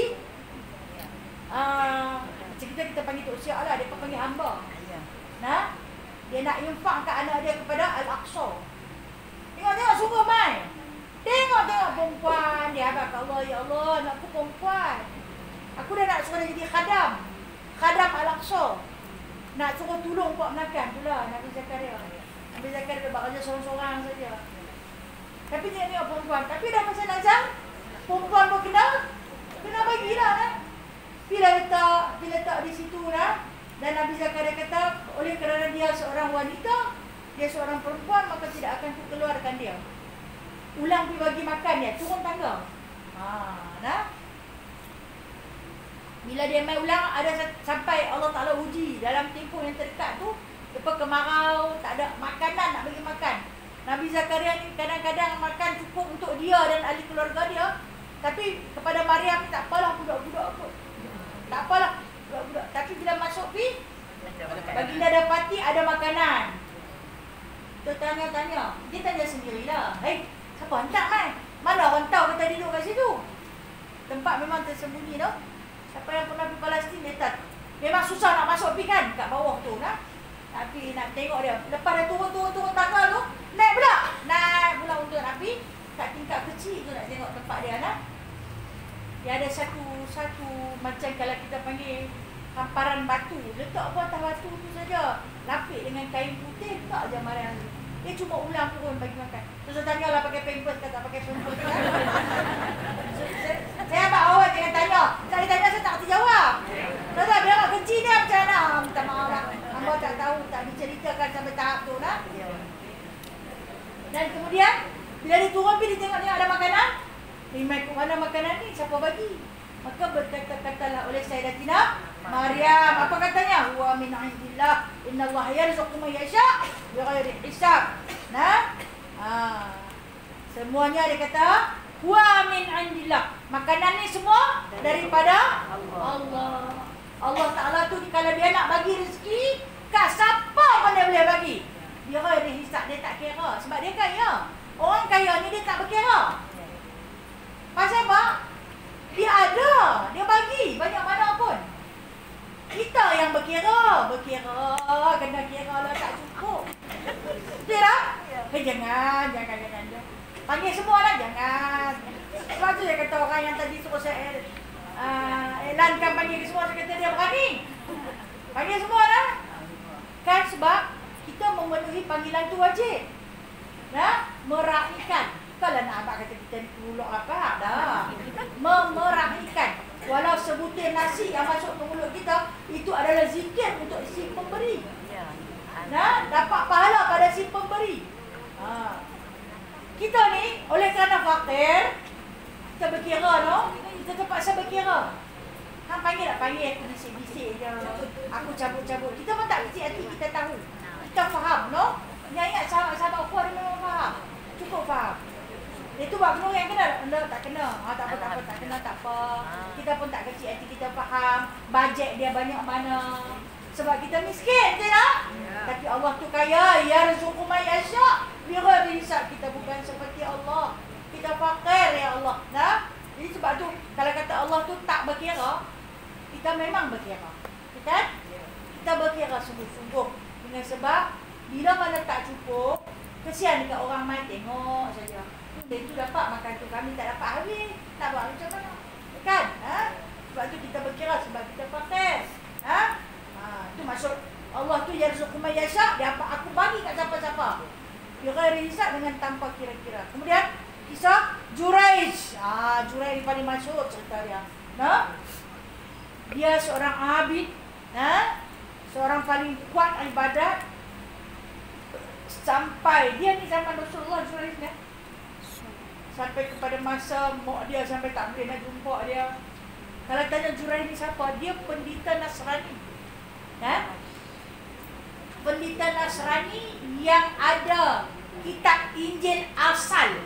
macam kita panggil Tok Siak lah, dia panggil hamba. Nah, dia nak infakkan anak dia kepada Al-Aqsa. Tengok sungguh mai. Tengok perempuan dia abang Allah, ya Allah, anakku perempuan. Aku dah nak suruh dia jadi khadam Al-Aqsa. Nak suruh tolong buat makan pula Nabi Zakaria. Nabi Zakaria buat kerja seorang-seorang saja. Tapi dia tengok perempuan, tapi dah pasal nazar, perempuan pun kena bagilah kan. Bila letak di situ lah. Dan Nabi Zakaria kata, oleh kerana dia seorang wanita, dia seorang perempuan, maka tidak akan keluarkan dia. Ulang pergi bagi makan dia, turun tangga. Nah. Bila dia main ulang, ada sampai Allah Ta'ala uji dalam tempoh yang terdekat tu, lepas kemarau, tak ada makanan nak bagi makan. Nabi Zakaria ni kadang-kadang makan cukup untuk dia dan ahli keluarga dia. Tapi kepada Maryam ni tak apalah, budak-budak pun. Tak apalah, budak-budak. Tapi bila masuk pergi, baginda dapati ada makanan. Dia tanya-tanya. Dia tanya sendirilah. Hei, siapa hantar mai? Mana orang tahu kata dia duduk kat situ? Tempat memang tersembunyi tau. Siapa yang pernah pergi Palestin, dia tak. Memang susah nak masuk pergi kan kat bawah tu nah. Tapi nak tengok dia. Lepas dia turun tangga tu, naik pula untuk nak pergi kat tingkat kecil tu nak tengok tempat dia nah. Dia ada satu macam kalau kita panggil hamparan batu. Letak apa atas batu tu saja. Lapik dengan kain putih, letak je Mariam. Dia cuma ulang turun bagi makan. Terus saya tanyalah pakai pampers ke tak pakai pampers kan? Saya abang awal jangan tanya. Saya tanya saya tak kerti jawab. Tuan-tuan, bila awak kecil dia macam mana? Minta maaf lah. Hamba tak tahu, tak diceritakan sampai tahap tu lah. Dan kemudian, bila dia turun pergi, dia tengok ada makanan. Imai ke mana makanan ni? Siapa bagi? Maka berkata-katalah oleh Sayyidatina Maryam. Apa katanya? Huwa min indillah. Innallaha yarzuqu man yasha' bighairi hisab. Nah. Semuanya dia kata huwa min indillah. Makanan ni semua daripada Allah. Allah Taala tu kalau dia nak bagi rezeki, kat siapa pun dia boleh bagi. Bighairi hisab, dia tak kira sebab dia kaya. Orang kaya ni dia tak berkira. Pasal apa? Dia ada, dia bagi banyak mana pun. Kita yang berkira, kena kira lah tak cukup. Betul tak? Jangan. Panggil semua lah, jangan. Sebab tu saya kata orang yang tadi suruh saya elankan panggil semua, saya kata dia berani. Panggil semua lah. Kan sebab kita memenuhi panggilan tu wajib. Meraihkan. Kalau nak abang kata kita ni pulak apa dah. Meraihkan. Walau sebutir nasi yang masuk ke mulut kita, itu adalah zikir untuk si pemberi. Dapat pahala pada si pemberi. Kita ni oleh kerana fakir, kita berkira no, kita terpaksa berkira. Hang panggil tak panggil, aku bisik-bisik je. Aku cabut-cabut. Kita pun tak bisik hati, kita tahu. Kita faham no. Ingat sahabat-sahabat aku ada memang faham. Cukup faham. Itu buat penuh yang kena? Tak kena. Tak apa, tak kena, tak apa. Kita pun tak kecil hati, kita faham bajet dia banyak mana. Sebab kita miskin, betul tak? Tapi Allah tu kaya. Yarzuqu man yasha' bighairi hisab. Kita bukan seperti Allah. Kita fakir ya Allah. Jadi sebab tu kalau kata Allah tu tak berkira, kita memang berkira. Kan? Kita berkira sungguh-sungguh. Dengan sebab bila mana tak cukup, kesian dekat orang main tengok saja. Dia tu dapat makan tu, kami tak dapat habis. Tak buat macam mana? Kan? Sebab tu kita berkira sebab kita fakir. Itu maksud Allah tu yarzuqu man yasha', dia apa aku bagi kat siapa-siapa. Bighairi hisab, dengan tanpa kira-kira. Kemudian kisah Juraij. Juraij paling masyhur cerita dia. Dia seorang abid, seorang paling kuat ibadat. Sampai dia ni zaman Rasulullah Juraij ni. Sampai kepada masa mak dia sampai tak boleh nak jumpa dia. Kalau tanya Juraij ni siapa? Dia pendeta Nasrani. Pendeta Nasrani yang ada kitab Injil asal.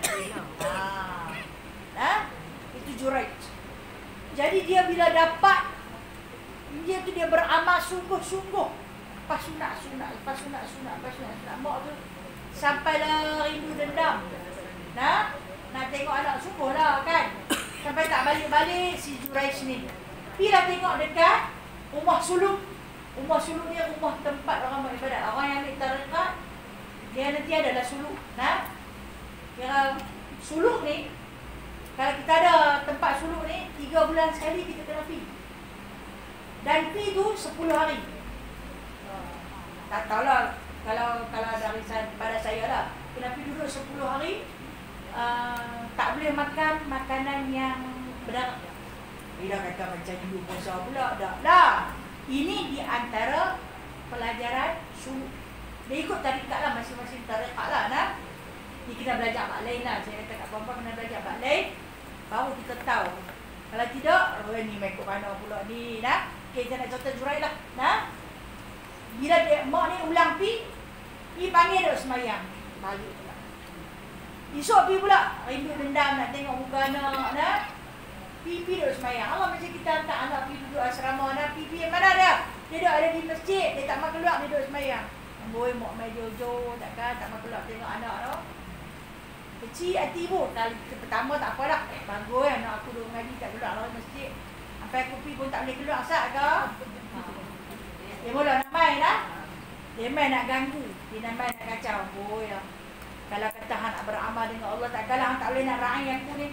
Itu Juraij. Jadi dia bila dapat Injil tu dia beramal sungguh-sungguh. Lepas sunat. Mak tu sampailah rindu dendam. Nak tengok anak sungguh lah kan. Sampai tak balik-balik si Juraij ni. Bila tengok dekat rumah suluk. Rumah suluk dia rumah tempat orang beribadat. Orang yang ambil tarekat, dia nanti adalah suluk. Kira suluk ni, kalau kita ada tempat suluk ni, 3 bulan sekali kita kena pergi. Dan pergi tu 10 hari. Tak tahulah kalau dari pada saya lah. Kena pergi duduk 10 hari. Tak boleh makan makanan yang berdarah. Bila kata macam hidup puasa pula, tak lah. Ini di antara pelajaran suluk. Dia ikut tarikat lah, masing-masing tarikat lah. Ni kita belajar bak lain lah. Saya kata kat perempuan kena belajar bak lain, baru kita tahu. Kalau tidak, ni ikut mana pula ni. Okay, saya nak contoh Juraij lah. Bila dia, mak ni ulang pi panggil dia semayang. Balik pula. Esok pergi pula, rindu dendam nak tengok muka anak. Pi duduk semayang. Allah macam kita hantar anak pergi duduk asrama. Pi mana dia? Dia ada di masjid. Dia tak mahu keluar, dia duduk semayang. Amboi, mak main jojo. Takkan tak mahu keluar tengok anak tu. Kecil hati pun. Kali pertama tak apa dah. Bagus anak aku duduk ngaji tak keluar lah masjid. Sampai aku pergi pun tak boleh keluar. Sat ke? Dia mula nak main lah. Dia main nak ganggu. Dia nak main nak kacau. Amboi lah. Kalau kata hang nak beramal dengan Allah, tak kalah hang tak boleh nak raih aku ni.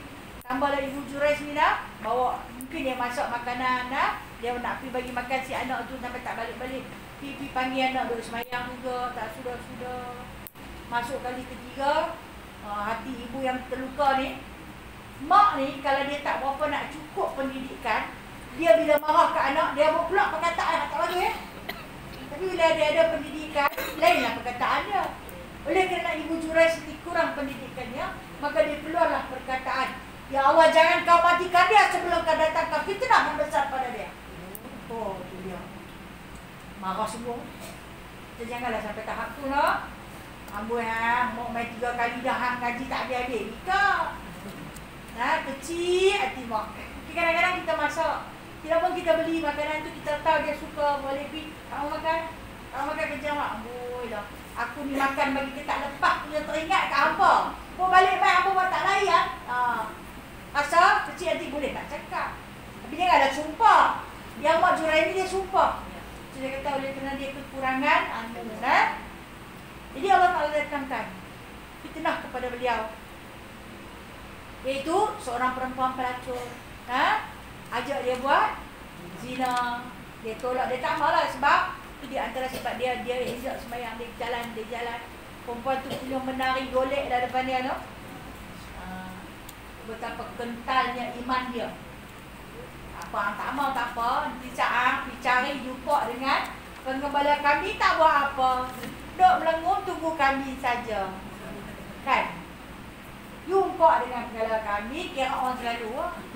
Tambahlah Ibu Jurais ni dah bawa, mungkin dia masak makanan dah. Dia nak pergi bagi makan si anak tu sampai tak balik-balik. Pergi panggil anak duduk semayang juga, tak sudah-sudah. Masuk kali ketiga, hati ibu yang terluka ni. Mak ni kalau dia tak berapa nak cukup pendidikan, dia bila marah ke anak, dia buat pula perkataan tak bagus ya. Tapi bila dia ada pendidikan, lainlah perkataan dia. Oleh kerana Ibu Jurais ni kurang pendidikannya, maka dia keluarlah perkataan, ya Allah, jangan kau matikan dia sebelum kau datangkan fitnah yang besar pada dia. Oh, itu dia. Marah semua. Kita janganlah sampai tahap tu lah. Ambo mau main 3 kali dah hang gaji tak habis-habis. Nikah. Nah, kecil hati mak. Kadang-kadang kita masak. Tidak pun kita beli makanan tu, kita tahu dia suka, boleh pergi. Kamu makan? Kamu makan kerja mak? Amboi lah. Aku ni makan bagi kita tak lepas punya teringat ke apa. Kau balik main apa buat tak layan. Asal kecil hati boleh tak cakap. Tapi dia tak ada sumpah. Yang Mak Jurais ni dia sumpah. Dia kata oleh kerana dia kekurangan jadi Allah Ta'ala datangkan fitnah kepada beliau, iaitu seorang perempuan pelacur. Ajak dia buat zina. Dia tolak, dia tak malah sebab itu di antara sebab dia hijab sembahyang, dia jalan. Perempuan tu punya menari golek dah depan dia tu. Betapa kentalnya iman dia. Apa tak mau tak apa, nanti saat dicari jumpa dengan pengembala kami tak buat apa. Duk melengung tunggu kami saja. Kan? Jumpa dengan pengembala kami, kira orang selalu.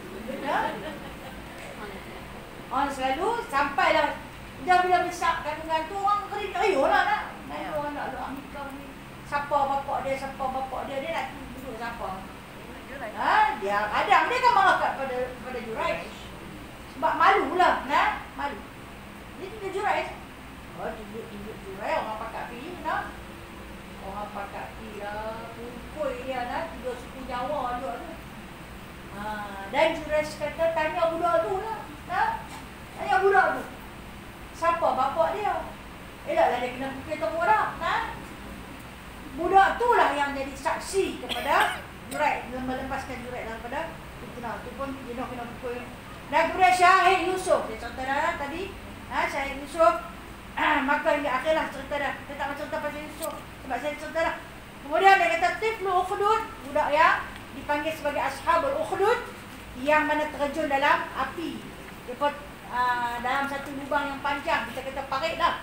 Orang selalu sampailah dah bila besar kandungan tu orang kering ayolah nak. Orang nak nikah ni. Siapa bapak dia, dia nak duduk siapa. Dia kadang dia kan marah pada Jurais. Sebab malulah, malu. Dia tunjuk Jurais. Tunjuk Jurais, orang pakak pergi, orang pakak pergi lah, pukul dia tiga suku Jawa juga tu. Dan Jurais kata, tanya budak tu lah. Tanya budak tu. Siapa bapak dia? Elaklah dia kena pukul tengok orang. Budak tu lah yang jadi saksi kepada Jurais, melepaskan Jurais daripada fitnah. Tu pun dia kena pukul. Dan kemudian Syahid Yusuf, dia cerita dah tadi, Syahid Yusuf, maka hingga akhirlah cerita dah. Dia tak cerita pasal Yusuf, sebab saya cerita dah. Kemudian dia kata Tiflu Ukhdud, budak yang dipanggil sebagai Ashabul Ukhdud, yang mana terjun dalam api. Dia pun dalam satu lubang yang panjang, kita kata parit lah.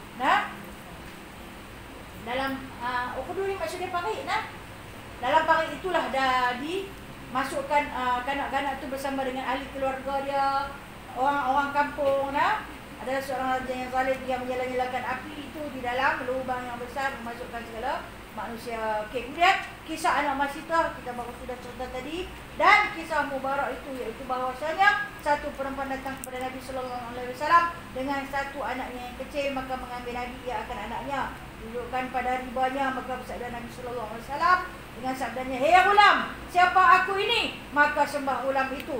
Dalam Ukhdud ni maksudnya parit. Dalam parit itulah dah masukkan kanak-kanak tu bersama dengan ahli keluarga dia, orang-orang kampung. Ada seorang raja yang zalim yang menyala-nyalakan api itu di dalam lubang yang besar, memasukkan segala manusia. Kemudian kisah anak Masitah kita baru sudah cerita tadi, dan kisah Mubarak itu, iaitu bahawasanya satu perempuan datang kepada Nabi SAW dengan satu anaknya yang kecil, maka mengambil Nabi ia akan anaknya, dudukkan pada ribanya, maka bersabda Nabi SAW dengan sabdanya, "Hei ulam, siapa aku ini?" Maka sembah ulam itu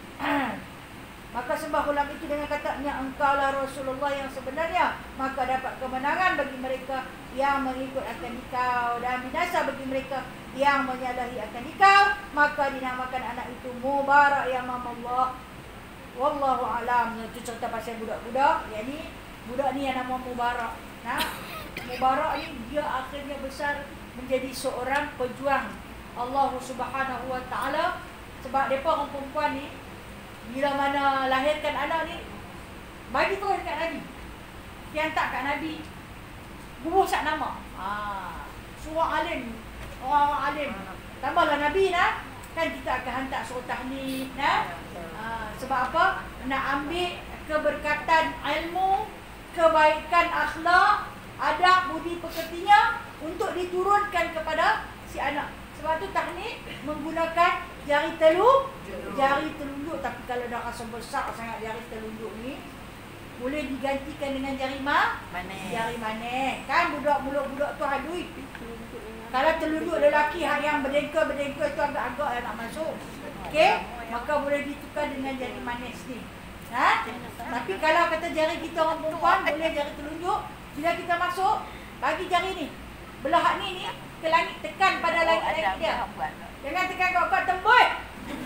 dengan katanya, "Engkaulah Rasulullah yang sebenarnya." Maka dapat kemenangan bagi mereka yang mengikut akan engkau, dan binasa bagi mereka yang menyalahi akan engkau. Maka dinamakan anak itu Mubarak ya Allah. Wallahu alam. Itu cerita pasal budak-budak. Yakni budak ni yang nama Mubarak. Mubarak ni dia akhirnya besar menjadi seorang pejuang Allah Subhanahu Wa Taala. Sebab mereka orang perempuan ni bila mana lahirkan anak ni, bagi terus dekat Nabi, dia hantar kat Nabi, bubuh sak nama. Surah alim, orang-orang alim. Tambahlah Nabi kan kita akan hantar surah tahlil. Sebab apa? Nak ambil keberkatan ilmu, kebaikan akhlak, adab, budi pekertinya untuk diturunkan kepada si anak. Sebab tu tahniah menggunakan jari telunjuk. Tapi kalau dah rasa besar sangat jari telunjuk ni, boleh digantikan dengan jari manis. Kan budak-budak tu hadui. Kalau telunjuk lelaki yang berdengkur tu agak-agak nak masuk. Okey, maka boleh ditukar dengan jari manis ni. Tapi kalau kata jari kita orang perempuan, boleh jari telunjuk. Bila kita masuk, bagi jari ni, belahan ni ke langit, tekan pada langit dia. Jangan tekan kuat-kuat, tembus.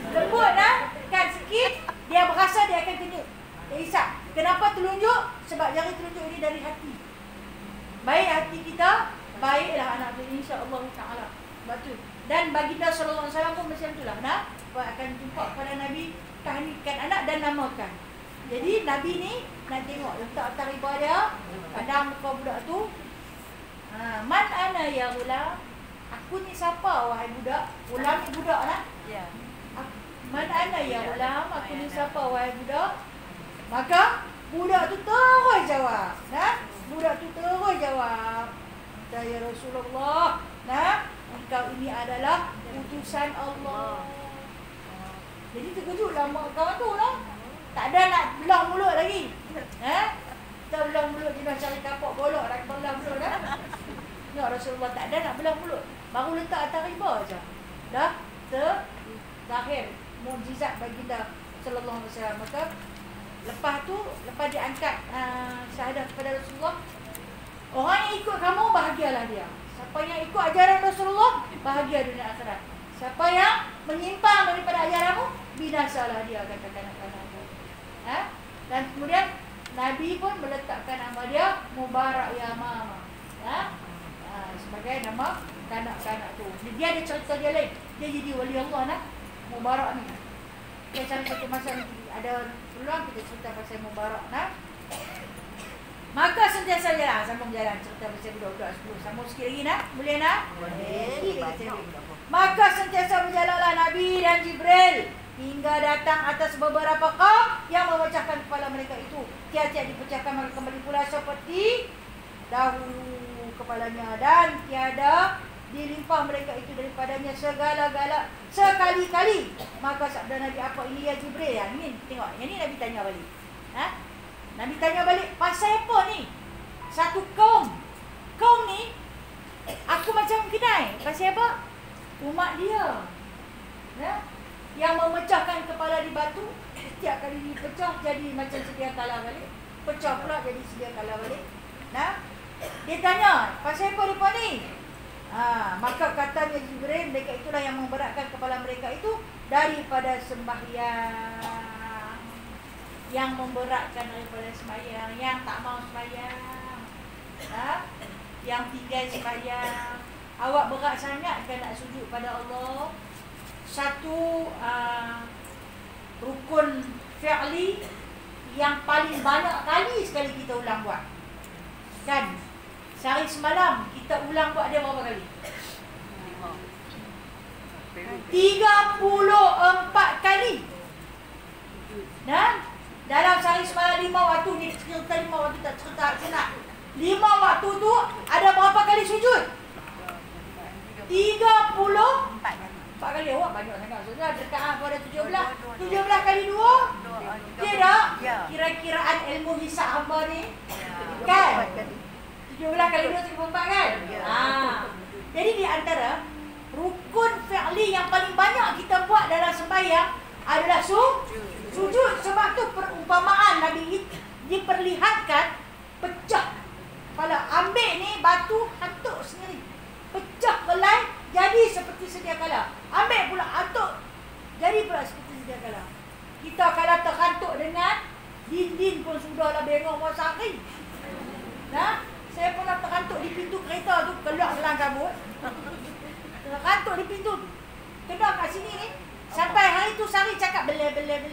Lembut kan sikit, dia berasa dia akan kena. Dia isap. Kenapa telunjuk? Sebab jari telunjuk ini dari hati. Baik hati kita, baiklah anak tu, insya-Allah taala. Betul. Dan baginda sallallahu alaihi wasallam pun macam itulah. Akan jumpa pada Nabi, tahnikan anak dan namakan. Jadi Nabi ni nak tengok letak atas riba dia, pandang muka budak tu. Man ana ya gulam? Aku ni siapa wahai budak? Gulam ni budak lah. Ya. Man ana ya gulam? Aku ni siapa wahai budak? Maka budak tu terus jawab. Budak tu terus jawab. Ya Rasulullah, engkau ini adalah utusan Allah. Jadi terkejutlah mak kawan tu lah. Tak ada nak belah mulut lagi. Kita belah mulut, dia nak cari kapok golok nak belah mulut dah. Ya Rasulullah, tak ada nak belah mulut. Baru letak atas riba je. Dah terakhir mukjizat baginda sallallahu alaihi wasallam. Maka lepas tu, lepas diangkat syahadah kepada Rasulullah, orang yang ikut kamu bahagialah dia. Siapa yang ikut ajaran Rasulullah, bahagia dunia akhirat. Siapa yang menyimpang daripada ajaranmu, binasalah dia, katakan anak-anak. Dan kemudian Nabi pun meletakkan nama dia Mubarak ya Mama. Sebagai nama kanak-kanak tu. Dia ada cerita dia lain. Dia jadi wali Allah Mubarak ni. Dia cari satu masa ni ada peluang kita cerita pasal Mubarak Maka sentiasa jalan, sambung jalan cerita pasal budak-budak 10. Sambung sikit lagi boleh Boleh. Maka sentiasa berjalanlah Nabi dan Jibril hingga datang atas beberapa kaum yang memecahkan kepala mereka itu. Tiap-tiap dipecahkan maka kembali pula seperti dahulu kepalanya, dan tiada dilimpah mereka itu daripadanya segala-gala sekali-kali. Maka sabda Nabi, apa ini ya Jibril? Ini tengok, yang ni Nabi tanya balik. Nabi tanya balik, pasal apa ni? Satu kaum ni aku macam kenal. Pasal apa? Umat dia yang memecahkan kepala di batu, setiap kali dipecah jadi macam sedia kala balik, pecah pula jadi sedia kala balik. Dia tanya, pasal apa mereka ni? Maka katanya Jibril, mereka itulah yang memberatkan kepala mereka itu daripada sembahyang, yang memberatkan daripada sembahyang, yang tak mau sembahyang, yang tinggal sembahyang. Awak berat sangat kan nak sujud pada Allah? Satu rukun fi'li yang paling banyak kali sekali kita ulang buat. Kan? Sehari semalam kita ulang buat dia berapa kali? 34 kali. Dalam sehari semalam 5 waktu ni, cerita 5 waktu tak cerita senang. 5 waktu tu ada berapa kali sujud? 34 kali. Awak banyak sangat. Sudah dekat pada 17 kali 2. Tidak? Kira-kiraan ilmu hisab hamba ni. Kan? 17 kali 2 34 kan? Jadi di antara rukun fi'li yang paling banyak kita buat dalam sembahyang adalah sujud. Sebab tu perumpamaan Nabi diperlihatkan pecah kepala. Ambil ni batu, hantuk sendiri, pecah belai, jadi seperti sedia kala. Ambil pula hantuk, jadi pula seperti sedia kala. Kita kalau terhantuk dengan dinding pun sudahlah bengong masa hari. Saya pernah terhantuk di pintu kereta tu, keluar dalam kabut. Terhantuk di pintu, kena kat sini ni. Sampai hari tu Sari cakap bela.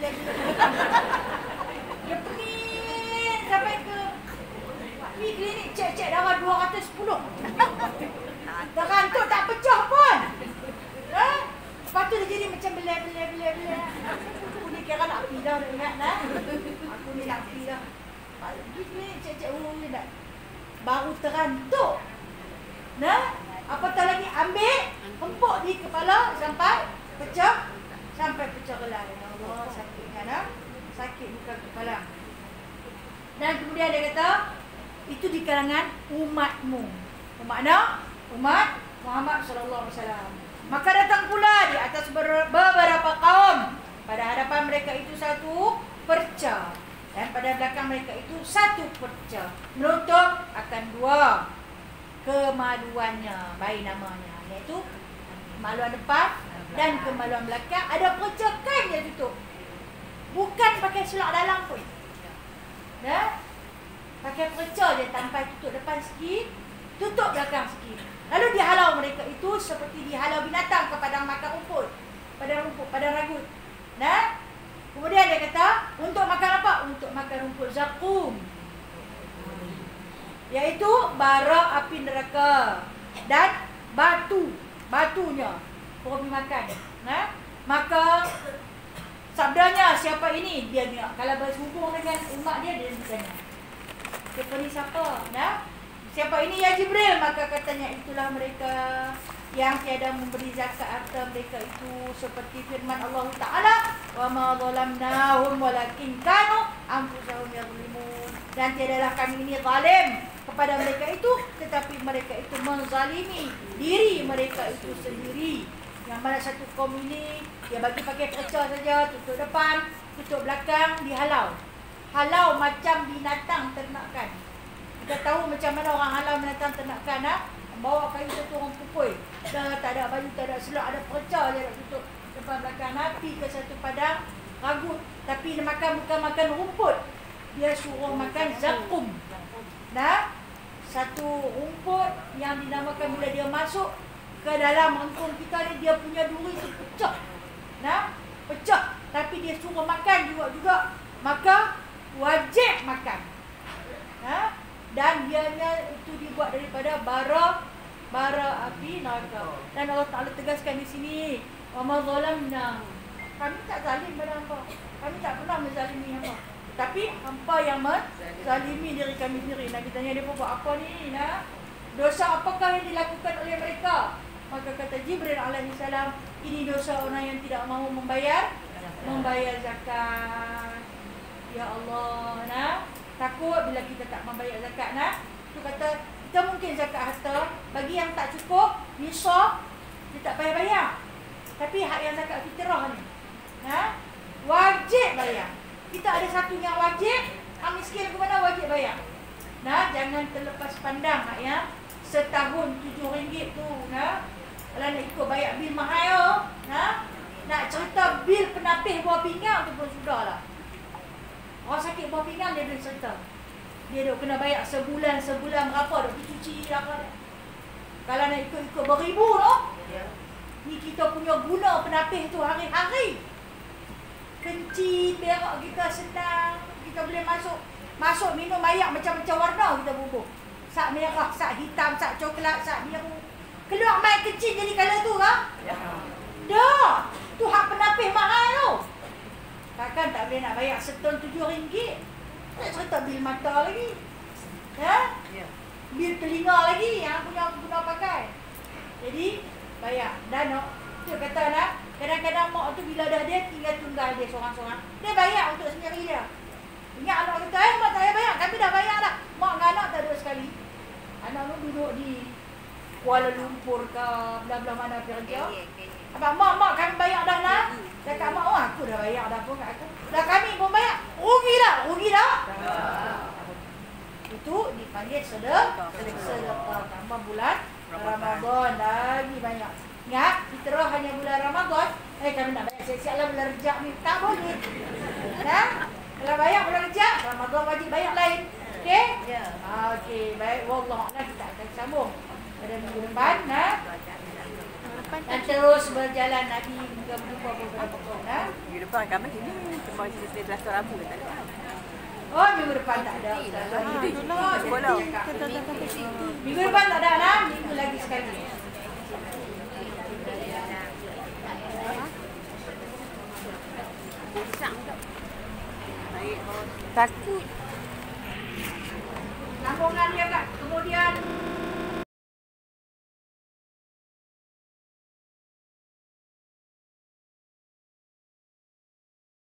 Dia pening sampai ke pergi klinik, cek darah 210. Terhantuk tak pecah pun. Lepas tu dia jadi macam bela. Aku ni kira nak pergi dah, ingat aku ni nak pergi dah. Pergi klinik, cek tak. Baru terhantuk. Apatah lagi ambil, hempuk di kepala sampai pecah belai. Allah, sakit kan? Sakit bukan kepala. Dan kemudian dia kata, itu di kalangan umatmu. Bermakna umat Muhammad sallallahu alaihi wasallam. Maka datang pula di atas beberapa kaum, pada hadapan mereka itu satu perca, dan pada belakang mereka itu satu perca, menutup akan dua kemaluannya, baik namanya, iaitu kemaluan depan Dan kemaluan belakang ada perca kain dia tutup. Bukan pakai selak dalam pun. Nah, pakai perca dia tanpa tutup depan sikit, tutup belakang sikit. Lalu dihalau mereka itu seperti dihalau binatang ke padang makan rumput. Padang rumput, padang ragut. Nah, kemudian dia kata, untuk makan apa? Untuk makan rumput zakum. Iaitu bara api neraka. Dan batunya pergi makan. Nah, maka sabdanya siapa ini? Dia kalau berhubung dengan umat dia bertanya. Siapa ni siapa? Nah, siapa ini ya Jibril? Maka katanya itulah mereka yang tiada memberi zakat harta mereka itu, seperti firman Allah Ta'ala, wa ma zalamnahum walakin kanu anfusahum yazlimun. Dan tiadalah kami ini zalim kepada mereka itu, tetapi mereka itu menzalimi diri mereka itu sendiri. Yang mana satu kaum ini dia bagi pakai perca saja, tutup depan, tutup belakang, dihalau. Halau macam binatang ternakan. Kita tahu macam mana orang halau binatang ternakan, bawa kayu satu orang pukul. Dah tak ada baju, tak ada selak, ada perca je nak tutup depan belakang. Nabi ke satu padang ragut, tapi dia makan bukan makan rumput. Dia suruh makan zakum. Nah, satu rumput yang dinamakan bila dia masuk ke dalam rengkung kita ni, dia punya duri tu pecah. Nah, pecah. Tapi dia suruh makan juga. Maka wajib makan. Nah, dan dianya itu dibuat daripada bara api neraka. Dan Allah Ta'ala tegaskan di sini, wa ma zalamna. Kami tak zalim pada hangpa. Kami tak pernah menzalimi hangpa. Tapi hangpa yang menzalimi diri kami sendiri. Nabi tanya dia buat apa ni? Nah, dosa apakah yang dilakukan oleh mereka? Maka kata Jibril alaihissalam, ini dosa orang yang tidak mahu membayar zakat. Ya Allah, nah, takut bila kita tak membayar zakat. Nah, tu kata kita mungkin zakat harta bagi yang tak cukup nisab dia tak payah bayar. Tapi hak yang zakat fitrah ni, nah, wajib bayar. Kita ada satu yang wajib, hak miskin ke mana wajib bayar. Nah, jangan terlepas pandang hak yang setahun RM7 tu. Nah, kalau nak ikut bayar bil mahal, nah, nak cerita bil penapis buah pinggang tu pun sudahlah. Orang sakit buah pinggang dia boleh cerita. Dia dah kena bayar sebulan berapa dah dicuci dah. Kalau nak ikut beribu tu. Ni kita punya guna penapis tu hari-hari. Kencing, berak kita senang. Kita boleh masuk minum air macam-macam warna kita bubuh. Sak merah, sak hitam, sak coklat, sak biru. Keluar mai kencing jadi colour tu ke? Ya. Dah. Tu hak penapis mahal tu. Takkan tak boleh nak bayar seton RM7. Tak cerita bil mata lagi. Ya? Bil telinga lagi yang punya guna pakai. Jadi bayar. Dan tu kata lah, kadang-kadang mak tu bila dah dia tinggal tunggal dia seorang-seorang, dia bayar untuk sendiri dia. Ingat anak kata, mak tak payah bayar. Kami dah bayar dah. Mak dengan anak tak ada sekali. Anak tu duduk di Kuala Lumpur ke belah-belah mana kerja. Abang, mak kami bayar dah lah. Cakap mak, aku dah bayar dah pun kat aku. Dah kami pun bayar. Rugi dah. Itu dipanggil sedekah. Tambah bulan Ramadan lagi banyak. Ingat, fitrah hanya bulan Ramadan. Kami nak bayar siap-siap lah bulan Rejab ni. Tak boleh. Nah, kalau bayar bulan Rejab, Ramadan wajib bayar lain. Okey? Ya. Okey, baik. Wallahualam, kita akan sambung pada minggu depan. Nah. Dan terus berjalan Nabi hingga berjumpa beberapa kaum. Minggu depan kami sini cuma sisi belas Rabu tak ada. Oh, minggu depan tak ada. Minggu depan tak ada lah. Minggu lagi sekali. Takut. Sambungan dia kat kemudian